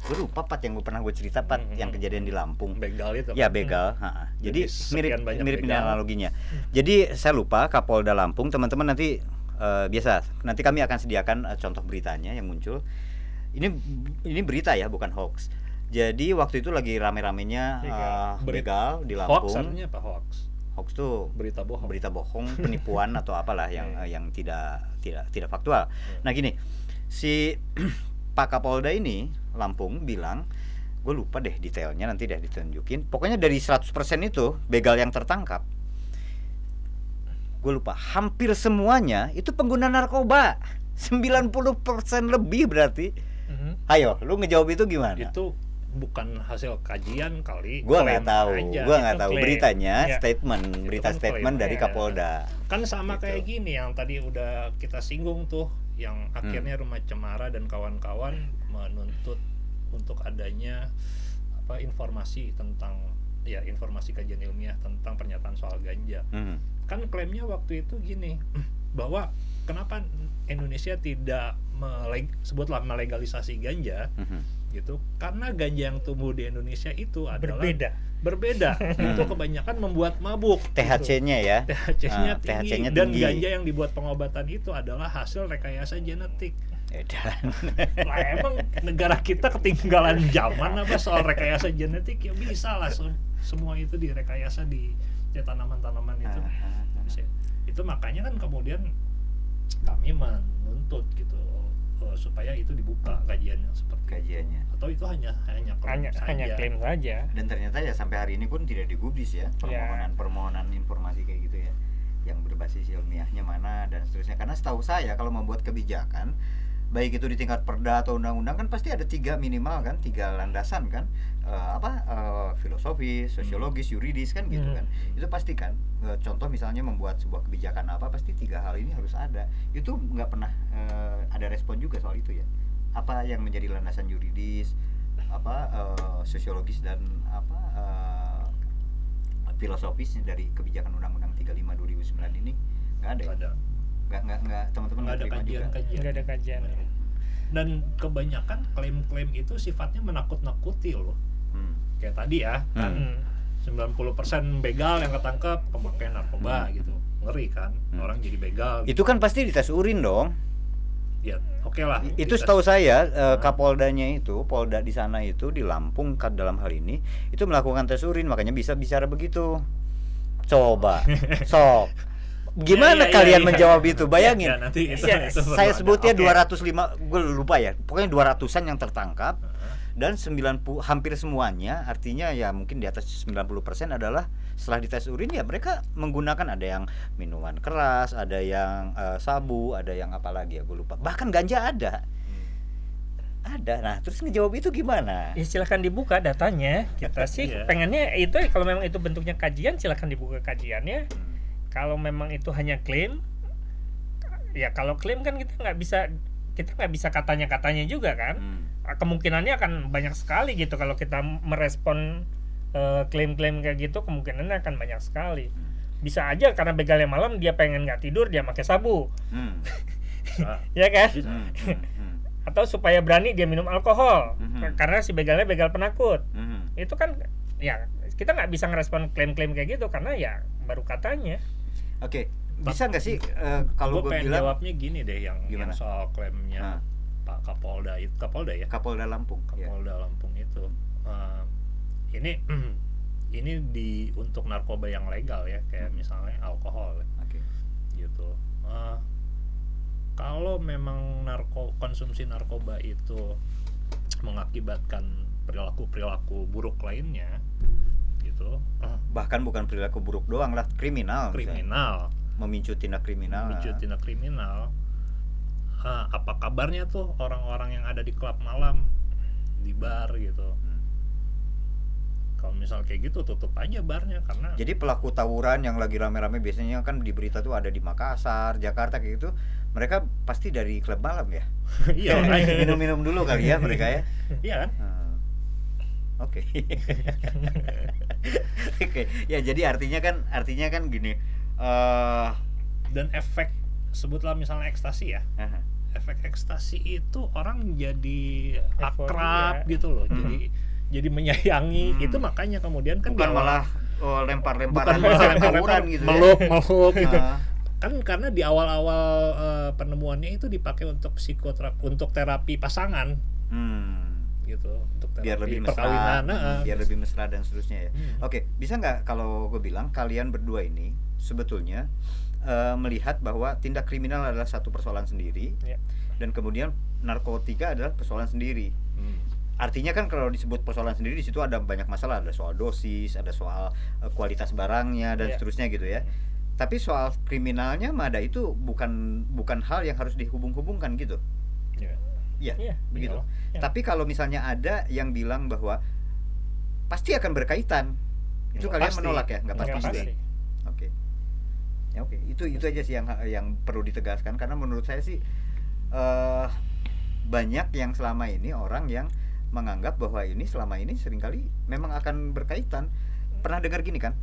Gue lupa Pat yang pernah gue cerita Pat yang kejadian di Lampung. Begal itu. Ya begal. Jadi mirip analoginya. Jadi saya lupa Kapolda Lampung, teman-teman nanti biasa. Nanti kami akan sediakan contoh beritanya yang muncul. Ini berita ya, bukan hoax. Jadi waktu itu lagi rame-ramenya begal di Lampung. Hoax artinya apa hoax? Hoax tuh berita bohong, penipuan atau apalah yang tidak faktual. Nah gini, si Pak Kapolda ini Lampung bilang, gue lupa deh detailnya, nanti deh ditunjukin. Pokoknya dari 100% itu begal yang tertangkap, gue lupa, hampir semuanya itu pengguna narkoba. 90% lebih berarti. Ayo, lu ngejawab itu gimana? Itu bukan hasil kajian kali. Gua nggak tahu beritanya, statement dari Kapolda. Kan sama gitu. Kayak gini yang tadi udah kita singgung tuh, yang akhirnya Rumah Cemara dan kawan-kawan menuntut untuk adanya informasi tentang informasi kajian ilmiah tentang pernyataan soal ganja. Kan klaimnya waktu itu gini, bahwa kenapa Indonesia tidak sebutlah melegalisasi ganja gitu, karena ganja yang tumbuh di Indonesia itu adalah berbeda. Itu kebanyakan membuat mabuk. THC-nya gitu. ya. THC-nya tinggi. Dan ganja yang dibuat pengobatan itu adalah hasil rekayasa genetik. Lah emang negara kita ketinggalan zaman apa soal rekayasa genetik? Ya bisa lah semua itu direkayasa di tanaman-tanaman itu. Itu makanya kan kemudian kami menuntut gitu supaya itu dibuka kajiannya atau itu hanya klaim saja. Dan ternyata ya sampai hari ini pun tidak digubris ya permohonan informasi kayak gitu ya, yang berbasis ilmiahnya mana dan seterusnya. Karena setahu saya kalau membuat kebijakan baik itu di tingkat perda atau undang-undang kan pasti ada 3 minimal kan, 3 landasan kan, filosofis, sosiologis, yuridis kan gitu kan. Itu pasti kan. Contoh misalnya membuat sebuah kebijakan apa, pasti 3 hal ini harus ada. Itu nggak pernah ada respon juga soal itu ya. Apa yang menjadi landasan yuridis, sosiologis dan filosofis dari kebijakan Undang-Undang 35 2009 ini nggak ada. Nggak teman-teman nggak ada kajian. Dan kebanyakan klaim-klaim itu sifatnya menakut-nakuti loh. Kayak tadi ya kan 90% begal yang ketangkep pemakai narkoba gitu, ngeri kan. Orang jadi begal gitu. Itu kan pasti dites urin dong. Ya oke lah. Itu setahu saya Kapoldanya itu, Polda di sana itu di Lampung dalam hal ini itu melakukan tes urin, makanya bisa bicara begitu. Coba sok gimana kalian menjawab itu? Bayangin. Nanti itu saya sebutnya 205, gue lupa ya. Pokoknya 200-an yang tertangkap dan 90 hampir semuanya, artinya ya mungkin di atas 90% adalah setelah dites urin ya mereka menggunakan, ada yang minuman keras, ada yang sabu, ada yang apa lagi ya gue lupa. Bahkan ganja ada. Nah terus ngejawab itu gimana? Ya silahkan dibuka datanya. Kita sih pengennya itu kalau memang itu bentuknya kajian, silahkan dibuka kajiannya. Kalau memang itu hanya klaim, ya kalau klaim kan kita nggak bisa katanya juga kan. Kemungkinannya akan banyak sekali gitu kalau kita merespon klaim-klaim kayak gitu, kemungkinannya akan banyak sekali. Bisa aja karena begalnya malam dia pengen nggak tidur, dia pakai sabu, ya kan? Atau supaya berani dia minum alkohol, karena si begalnya begal penakut. Itu kan ya kita nggak bisa ngerespon klaim-klaim kayak gitu karena ya baru katanya. Oke, bisa nggak sih kalau gue bilang jawabnya gini deh, yang soal klaimnya Pak Kapolda itu, Kapolda Lampung itu ini untuk narkoba yang legal ya, kayak misalnya alkohol gitu. Kalau memang konsumsi narkoba itu mengakibatkan perilaku buruk lainnya gitu, bahkan bukan perilaku buruk doang lah, kriminal memicu tindak kriminal. Apa kabarnya tuh orang-orang yang ada di klub malam, di bar gitu? Kalau misal kayak gitu tutup aja barnya, karena jadi pelaku tawuran yang lagi rame-rame biasanya kan di berita tuh ada di Makassar, Jakarta kayak gitu, mereka pasti dari klub malam ya. Iya, minum-minum dulu kali ya mereka ya. Iya kan? Oke. Ya jadi artinya kan gini. Dan efek, sebutlah misalnya ekstasi ya. efek ekstasi itu orang jadi akrab Euforia. gitu loh. Jadi menyayangi itu, makanya kemudian kan bukan malah lempar-lemparan gitu meluk gitu. Ah. Kan karena di awal-awal penemuannya itu dipakai untuk psikoterapi, untuk terapi pasangan. Gitu, untuk terapi biar lebih perkawinan, biar lebih mesra dan seterusnya ya. Oke, bisa nggak kalau gue bilang kalian berdua ini sebetulnya melihat bahwa tindak kriminal adalah satu persoalan sendiri, dan kemudian narkotika adalah persoalan sendiri. Artinya kan kalau disebut persoalan sendiri, di situ ada banyak masalah, ada soal dosis, ada soal kualitas barangnya dan seterusnya gitu ya. Tapi soal kriminalnya Mada itu bukan hal yang harus dihubung-hubungkan gitu. Iya, begitu. Tapi kalau misalnya ada yang bilang bahwa pasti akan berkaitan, itu kalian pasti. menolak ya? Nggak pasti Nggak juga. pasti. Oke. Ya oke. Itu aja sih yang perlu ditegaskan, karena menurut saya sih banyak yang selama ini orang yang menganggap bahwa ini selama ini seringkali memang akan berkaitan. Pernah dengar gini kan?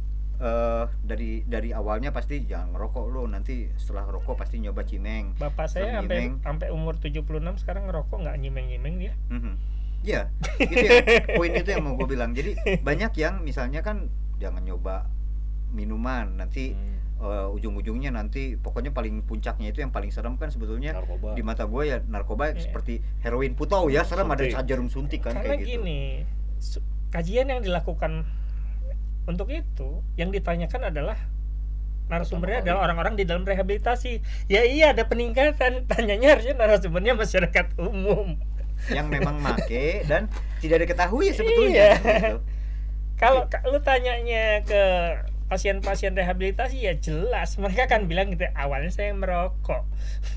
Dari awalnya pasti jangan ngerokok lo, nanti setelah rokok pasti nyoba cimeng. Bapak saya sampai umur 76 sekarang ngerokok nggak nyimeng-nyimeng dia. Ya, itu yang, poin itu yang mau gue bilang. Jadi banyak yang misalnya kan jangan nyoba minuman, nanti ujung-ujungnya nanti pokoknya paling puncaknya itu yang paling serem kan sebetulnya narkoba. Di mata gue ya narkoba seperti heroin putau ya, serem, ada jarum suntik kan. Karena kayak gitu. Gini, kajian yang dilakukan untuk itu yang ditanyakan adalah narasumbernya adalah orang-orang di dalam rehabilitasi. Ya iya, ada peningkatan, tanyanya harusnya narasumbernya masyarakat umum yang memang make dan tidak diketahui sebetulnya. Iya. Gitu. Kalau lu tanyanya ke pasien-pasien rehabilitasi ya jelas mereka kan bilang gitu, awalnya saya merokok.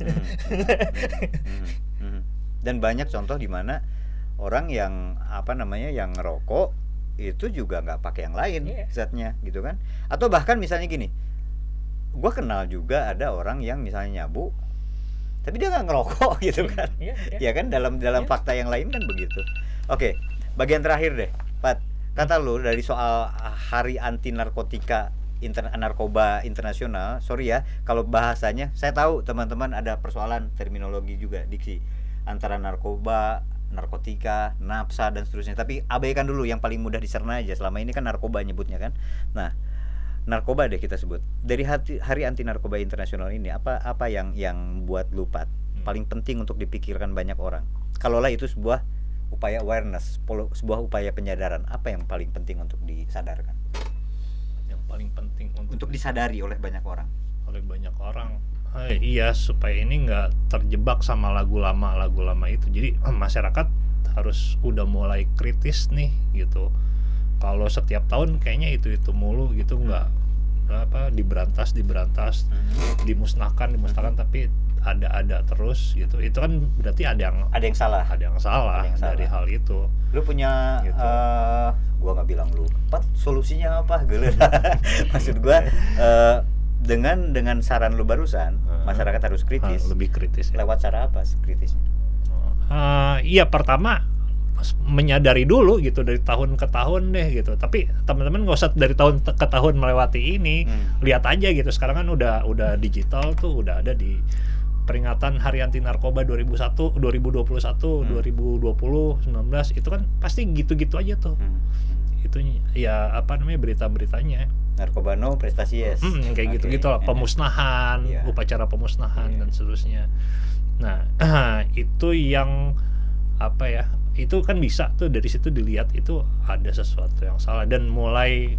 Dan banyak contoh di mana orang yang yang ngerokok itu juga nggak pakai yang lain zatnya gitu kan. Atau bahkan misalnya gini, gue kenal juga ada orang yang misalnya nyabu tapi dia nggak ngerokok gitu kan. Ya kan dalam fakta yang lain kan begitu. Oke, bagian terakhir deh Pat, kata lu dari soal hari anti narkotika narkoba internasional. Sorry ya kalau bahasanya, saya tahu teman-teman ada persoalan terminologi juga, diksi antara narkoba, narkotika, napsa dan seterusnya. Tapi abaikan dulu yang paling mudah dicerna aja. Selama ini kan narkoba nyebutnya kan. Nah, narkoba deh kita sebut. Dari hari anti narkoba internasional ini apa yang buat lupa paling penting untuk dipikirkan banyak orang. Kalaulah itu sebuah upaya awareness, sebuah upaya penyadaran, apa yang paling penting untuk disadarkan? Yang paling penting untuk disadari oleh banyak orang. Oleh banyak orang. Iya, supaya ini nggak terjebak sama lagu lama itu. Jadi masyarakat harus udah mulai kritis nih gitu. Kalau setiap tahun kayaknya itu mulu gitu, nggak diberantas, dimusnahkan, tapi ada terus gitu. Itu kan berarti ada yang salah dari hal itu. Lu punya gitu. Gua nggak bilang lu Pat, solusinya apa gitu. Maksud gua dengan saran lu barusan, masyarakat harus kritis. Lebih kritis ya. Lewat cara apa kritisnya? Iya, pertama menyadari dulu gitu, dari tahun ke tahun deh gitu. Tapi teman-teman nggak usah dari tahun ke tahun melewati ini. Lihat aja gitu. Sekarang kan udah digital tuh, udah ada di peringatan Hari Anti Narkoba 2021, 2020, 19 itu kan pasti gitu-gitu aja tuh. Itu ya berita-beritanya. Narkoba no prestasi yes. Kayak gitu-gitu lah, pemusnahan, upacara pemusnahan dan seterusnya. Nah, itu yang itu kan bisa tuh dari situ dilihat itu ada sesuatu yang salah, dan mulai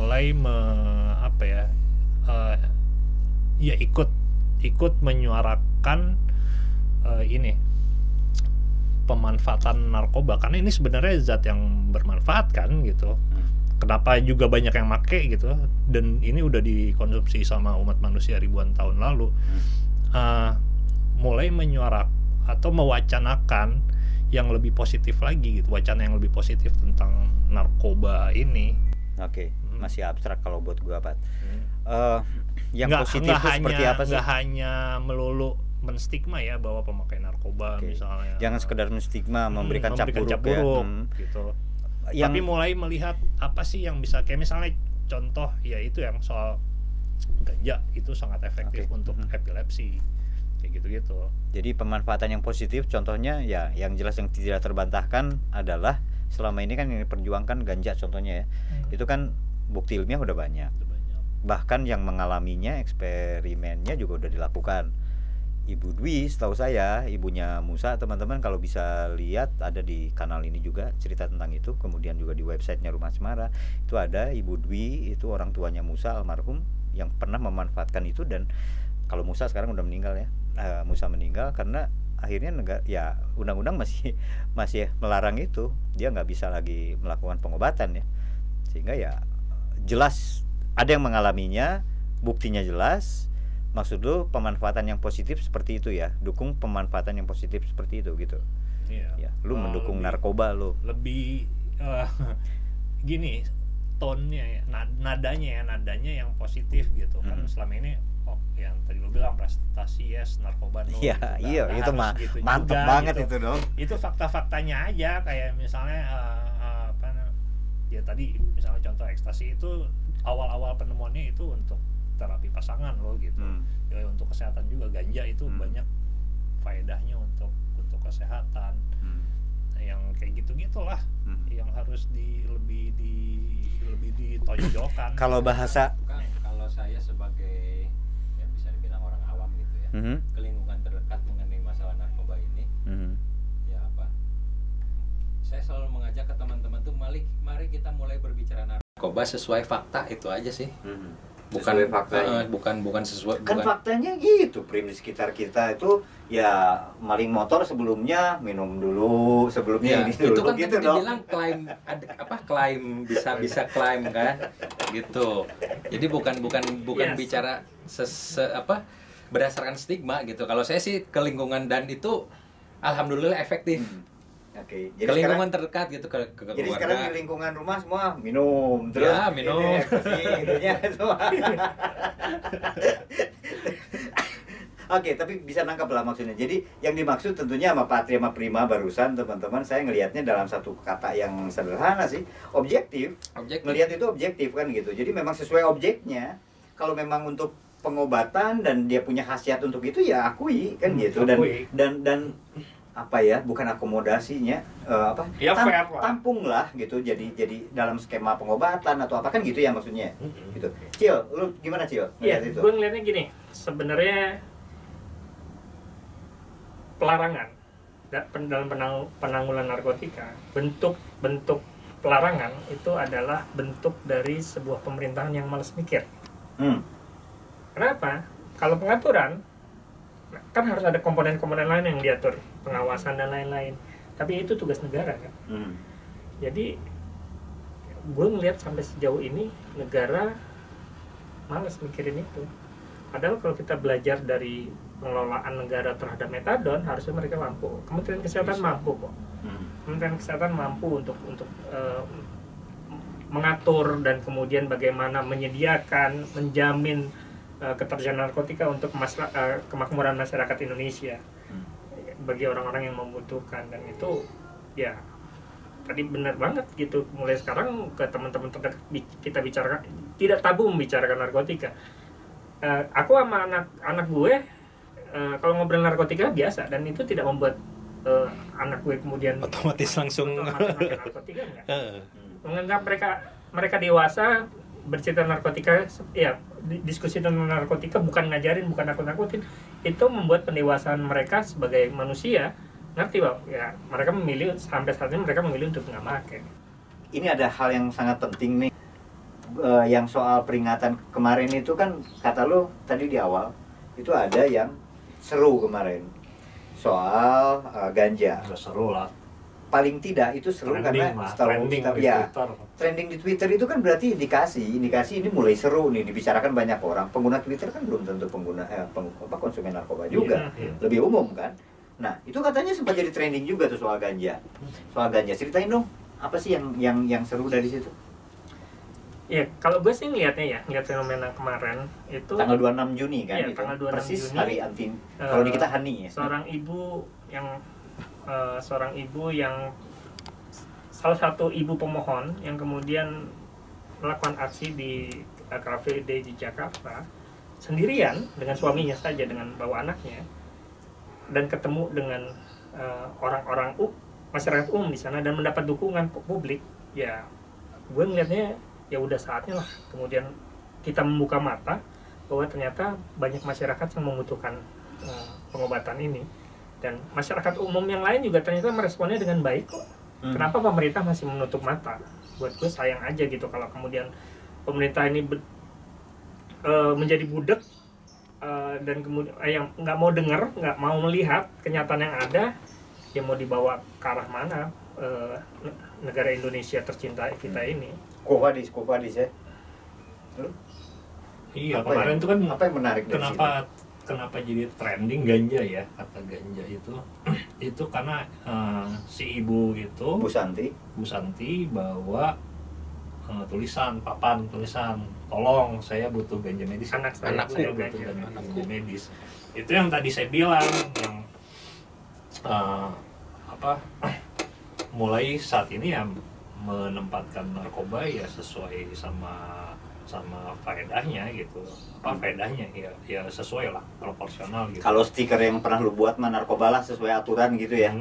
ikut menyuarakan pemanfaatan narkoba, karena ini sebenarnya zat yang bermanfaat kan gitu. Kenapa juga banyak yang make gitu, dan ini udah dikonsumsi sama umat manusia ribuan tahun lalu. Mulai menyuarakan atau mewacanakan yang lebih positif lagi gitu, wacana yang lebih positif tentang narkoba ini. Oke, masih abstrak kalau buat gua Pak. Yang positif itu seperti apa sih? Nggak hanya melulu menstigma ya bahwa pemakai narkoba misalnya. Jangan sekedar menstigma, memberikan cap buruk gitu. Tapi mulai melihat apa sih yang bisa, kayak misalnya contoh ya itu yang soal ganja itu sangat efektif untuk epilepsi kayak gitu-gitu. Jadi pemanfaatan yang positif contohnya ya yang jelas yang tidak terbantahkan adalah selama ini kan yang diperjuangkan ganja contohnya ya. Itu kan bukti ilmiah udah banyak. Bahkan yang mengalaminya eksperimennya juga udah dilakukan. Ibu Dwi setahu saya, ibunya Musa, teman-teman kalau bisa lihat ada di kanal ini juga cerita tentang itu, kemudian juga di websitenya Rumah Cemara itu ada Ibu Dwi, itu orang tuanya Musa almarhum yang pernah memanfaatkan itu. Dan kalau Musa sekarang udah meninggal ya, Musa meninggal karena akhirnya negara ya undang-undang masih melarang itu, dia nggak bisa lagi melakukan pengobatan ya, sehingga ya jelas ada yang mengalaminya, buktinya jelas. Maksud lu pemanfaatan yang positif seperti itu ya, dukung pemanfaatan yang positif seperti itu gitu. Iya. Ya, lu mendukung narkoba lu. Lebih gini tone-nya ya, nadanya yang positif gitu. Kan selama ini yang tadi lu bilang prestasi yes, narkoba no. Iya, gitu. iya, itu mah gitu mantep juga, banget gitu. Itu dong. Itu fakta-faktanya aja, kayak misalnya ya tadi misalnya contoh ekstasi itu awal-awal penemuannya itu untuk terapi pasangan loh gitu. Ya untuk kesehatan juga. Ganja itu banyak faedahnya untuk kesehatan. Yang kayak gitu-gitulah yang harus lebih ditonjolkan. Kalau bahasa kalau saya sebagai yang bisa dibilang orang awam gitu ya, ke lingkungan terdekat mengenai masalah narkoba ini, ya apa? Saya selalu mengajak ke teman-teman tuh mari kita mulai berbicara narkoba sesuai fakta, itu aja sih. Bukan sesuai kan faktanya gitu, Prim, di sekitar kita itu ya maling motor sebelumnya minum dulu, sebelumnya ya, ini dulu itu kan gitu tadi dibilang klaim bisa klaim kan gitu. Jadi bukan bicara berdasarkan stigma gitu. Kalau saya sih ke lingkungan dan itu alhamdulillah efektif. Oke. Jadi ke lingkungan terdekat gitu, ke keluarga. Jadi sekarang di lingkungan rumah semua minum terus. Ya, minum. Oke, tapi bisa nangkap lah maksudnya. Jadi yang dimaksud tentunya sama Patri sama Prima barusan, teman-teman, saya ngelihatnya dalam satu kata yang sederhana sih, objektif. Ngelihat itu objektif kan gitu. Jadi memang sesuai objeknya. Kalau memang untuk pengobatan dan dia punya khasiat untuk itu ya akui kan gitu. Dan apa ya, bukan akomodasinya ya, tampung lah gitu, jadi dalam skema pengobatan atau apa kan gitu ya maksudnya gitu. Cil, lu gimana Cil? Iya, gue ngeliatnya gini, sebenarnya pelarangan dalam penanggulangan narkotika, bentuk pelarangan itu adalah bentuk dari sebuah pemerintahan yang malas mikir. Kenapa? Kalau pengaturan kan harus ada komponen-komponen lain yang diatur, pengawasan dan lain-lain. Tapi itu tugas negara kan. Jadi gue ngelihat sampai sejauh ini negara malas mikirin itu. Padahal kalau kita belajar dari pengelolaan negara terhadap metadon, harusnya mereka mampu. Kementerian Kesehatan mampu kok. Kementerian Kesehatan mampu untuk mengatur dan kemudian bagaimana menyediakan, menjamin ketersediaan narkotika untuk kemakmuran masyarakat Indonesia bagi orang-orang yang membutuhkan. Dan itu ya tadi benar banget gitu, mulai sekarang ke teman-teman terdekat kita bicarakan, tidak tabu membicarakan narkotika. Aku sama anak gue kalau ngobrol narkotika biasa, dan itu tidak membuat anak gue kemudian otomatis langsung narkotika enggak. Menganggap mereka dewasa bercerita narkotika, ya diskusi tentang narkotika bukan ngajarin, bukan nakut-nakutin. Itu membuat pendewasaan mereka sebagai manusia ngerti bahwa ya mereka memilih, sampai saat ini mereka memilih untuk nggak pakai. Ini ada hal yang sangat penting nih, yang soal peringatan kemarin itu kan kata lo tadi di awal itu ada yang seru kemarin soal ganja. Seru lah. Paling tidak itu seru karena trending di Twitter itu kan berarti indikasi ini mulai seru nih, dibicarakan banyak orang. Pengguna Twitter kan belum tentu pengguna konsumen narkoba juga, lebih umum kan. Nah itu katanya sempat jadi trending juga tuh soal ganja. Ceritain dong, apa sih yang seru dari situ? Ya kalau gue sih ngeliat fenomena kemarin itu tanggal 26 Juni kan, ya, itu tanggal 26 persis Juni, hari anti kalau di kita Hani ya. Seorang ibu yang salah satu ibu pemohon yang kemudian melakukan aksi di Cafe Day di Jakarta sendirian dengan suaminya saja, dengan bawa anaknya, dan ketemu dengan orang-orang masyarakat umum di sana dan mendapat dukungan publik, ya gue ngeliatnya ya udah saatnya lah kemudian kita membuka mata bahwa ternyata banyak masyarakat yang membutuhkan pengobatan ini, dan masyarakat umum yang lain juga ternyata meresponnya dengan baik kok. Kenapa pemerintah masih menutup mata? Buat gue sayang aja gitu kalau kemudian pemerintah ini menjadi budek dan kemudian yang nggak mau dengar, nggak mau melihat kenyataan yang ada, ya mau dibawa ke arah mana negara Indonesia tercinta kita ini. Kupadis ya. Iya, kemarin itu kan apa yang menarik dari kenapa jadi trending ganja ya, kata ganja itu karena si ibu itu Bu Santi bawa tulisan tolong saya butuh ganja medis, anak saya butuh ganja medis. Itu yang tadi saya bilang, yang mulai saat ini ya menempatkan narkoba ya sesuai sama faedahnya gitu. Faedahnya ya sesuai lah, proporsional gitu. Kalau stiker yang pernah lu buat mah narkoba lah sesuai aturan gitu ya.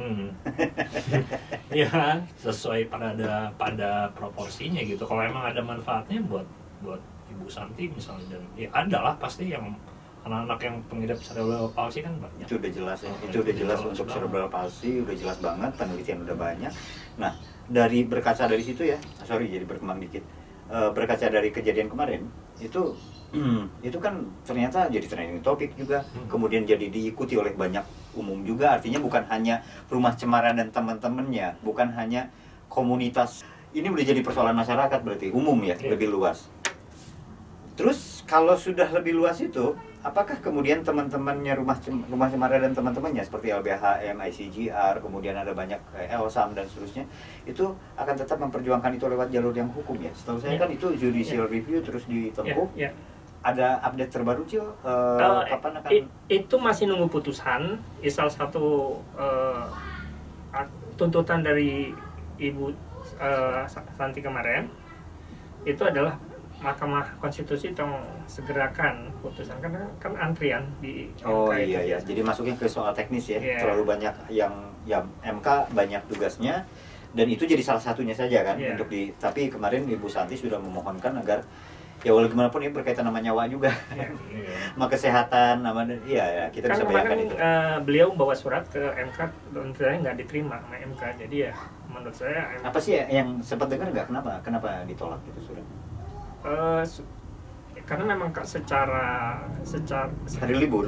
Ya, sesuai pada proporsinya gitu. Kalau emang ada manfaatnya buat Ibu Santi misalnya, dan ya ada lah pasti yang anak-anak yang pengidap cerebral palsy kan banyak. Itu udah jelas ya. Itu udah jelas untuk cerebral palsy, udah jelas banget, penelitian udah banyak. Nah, berkaca dari situ ya. Sorry jadi berkembang dikit. Berkaca dari kejadian kemarin itu kan ternyata jadi trending topik juga, kemudian jadi diikuti oleh banyak umum juga, artinya bukan hanya Rumah Cemara dan teman-temannya, bukan hanya komunitas, ini udah jadi persoalan masyarakat berarti umum ya, lebih luas. Terus kalau sudah lebih luas itu, apakah kemudian teman-temannya Rumah Cemara dan teman-temannya seperti LBHM, ICGR, kemudian ada banyak ELSAM dan seterusnya, itu akan tetap memperjuangkan itu lewat jalur yang hukum ya? Setahu saya kan itu judicial review terus ditempuh. Ada update terbaru Cil? Kapan akan? Itu masih nunggu putusan. Salah satu tuntutan dari Ibu Santi kemarin itu adalah Mahkamah Konstitusi tolong segerakan putusan, karena kan antrian di MK. Oh iya, jadi masuknya ke soal teknis ya. Terlalu banyak yang MK banyak tugasnya, dan itu jadi salah satunya saja kan untuk tapi kemarin Ibu Santi sudah memohonkan agar ya walaupun gimana pun ini berkaitan nama nyawa juga. Sama kesehatan, kita kan bisa bayangkan itu. Beliau bawa surat ke MK dan saya nggak diterima sama MK, jadi ya menurut saya apa sih yang sempat dengar nggak, kenapa ditolak itu surat? Karena memang secara hari libur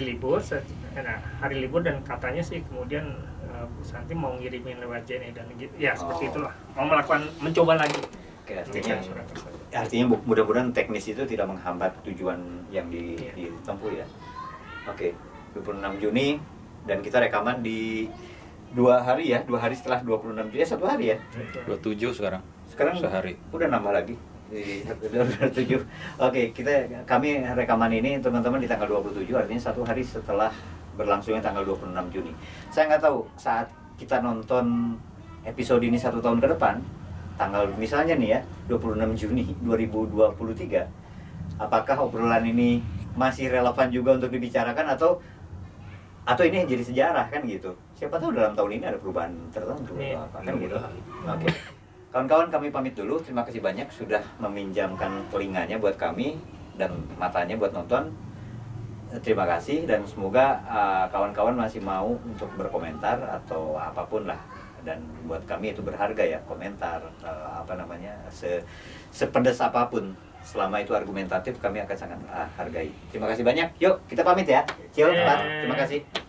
dan katanya sih kemudian Bu Santi mau ngirimin lewat JNE dan ya seperti itulah, mau mencoba lagi. Oke, artinya mudah-mudahan teknis itu tidak menghambat tujuan yang ditempuh ya. Oke, 26 Juni dan kita rekaman di 2 hari setelah 26 Juni, 1 hari ya? 27 sekarang sehari. Udah nambah lagi. 27. Oke, kami rekaman ini teman-teman di tanggal 27, artinya 1 hari setelah berlangsungnya tanggal 26 Juni. Saya nggak tahu saat kita nonton episode ini 1 tahun ke depan, tanggal misalnya nih ya 26 Juni 2023, apakah obrolan ini masih relevan juga untuk dibicarakan atau ini jadi sejarah kan gitu. Siapa tahu dalam tahun ini ada perubahan tertentu kan gitu. Oke. Kawan-kawan, kami pamit dulu. Terima kasih banyak sudah meminjamkan telinganya buat kami dan matanya buat nonton. Terima kasih, dan semoga kawan-kawan masih mau untuk berkomentar atau apapun lah. Dan buat kami itu berharga ya, komentar sepedas apapun. Selama itu argumentatif, kami akan sangat hargai. Terima kasih banyak. Yuk, kita pamit ya. Cil, Pak, terima kasih.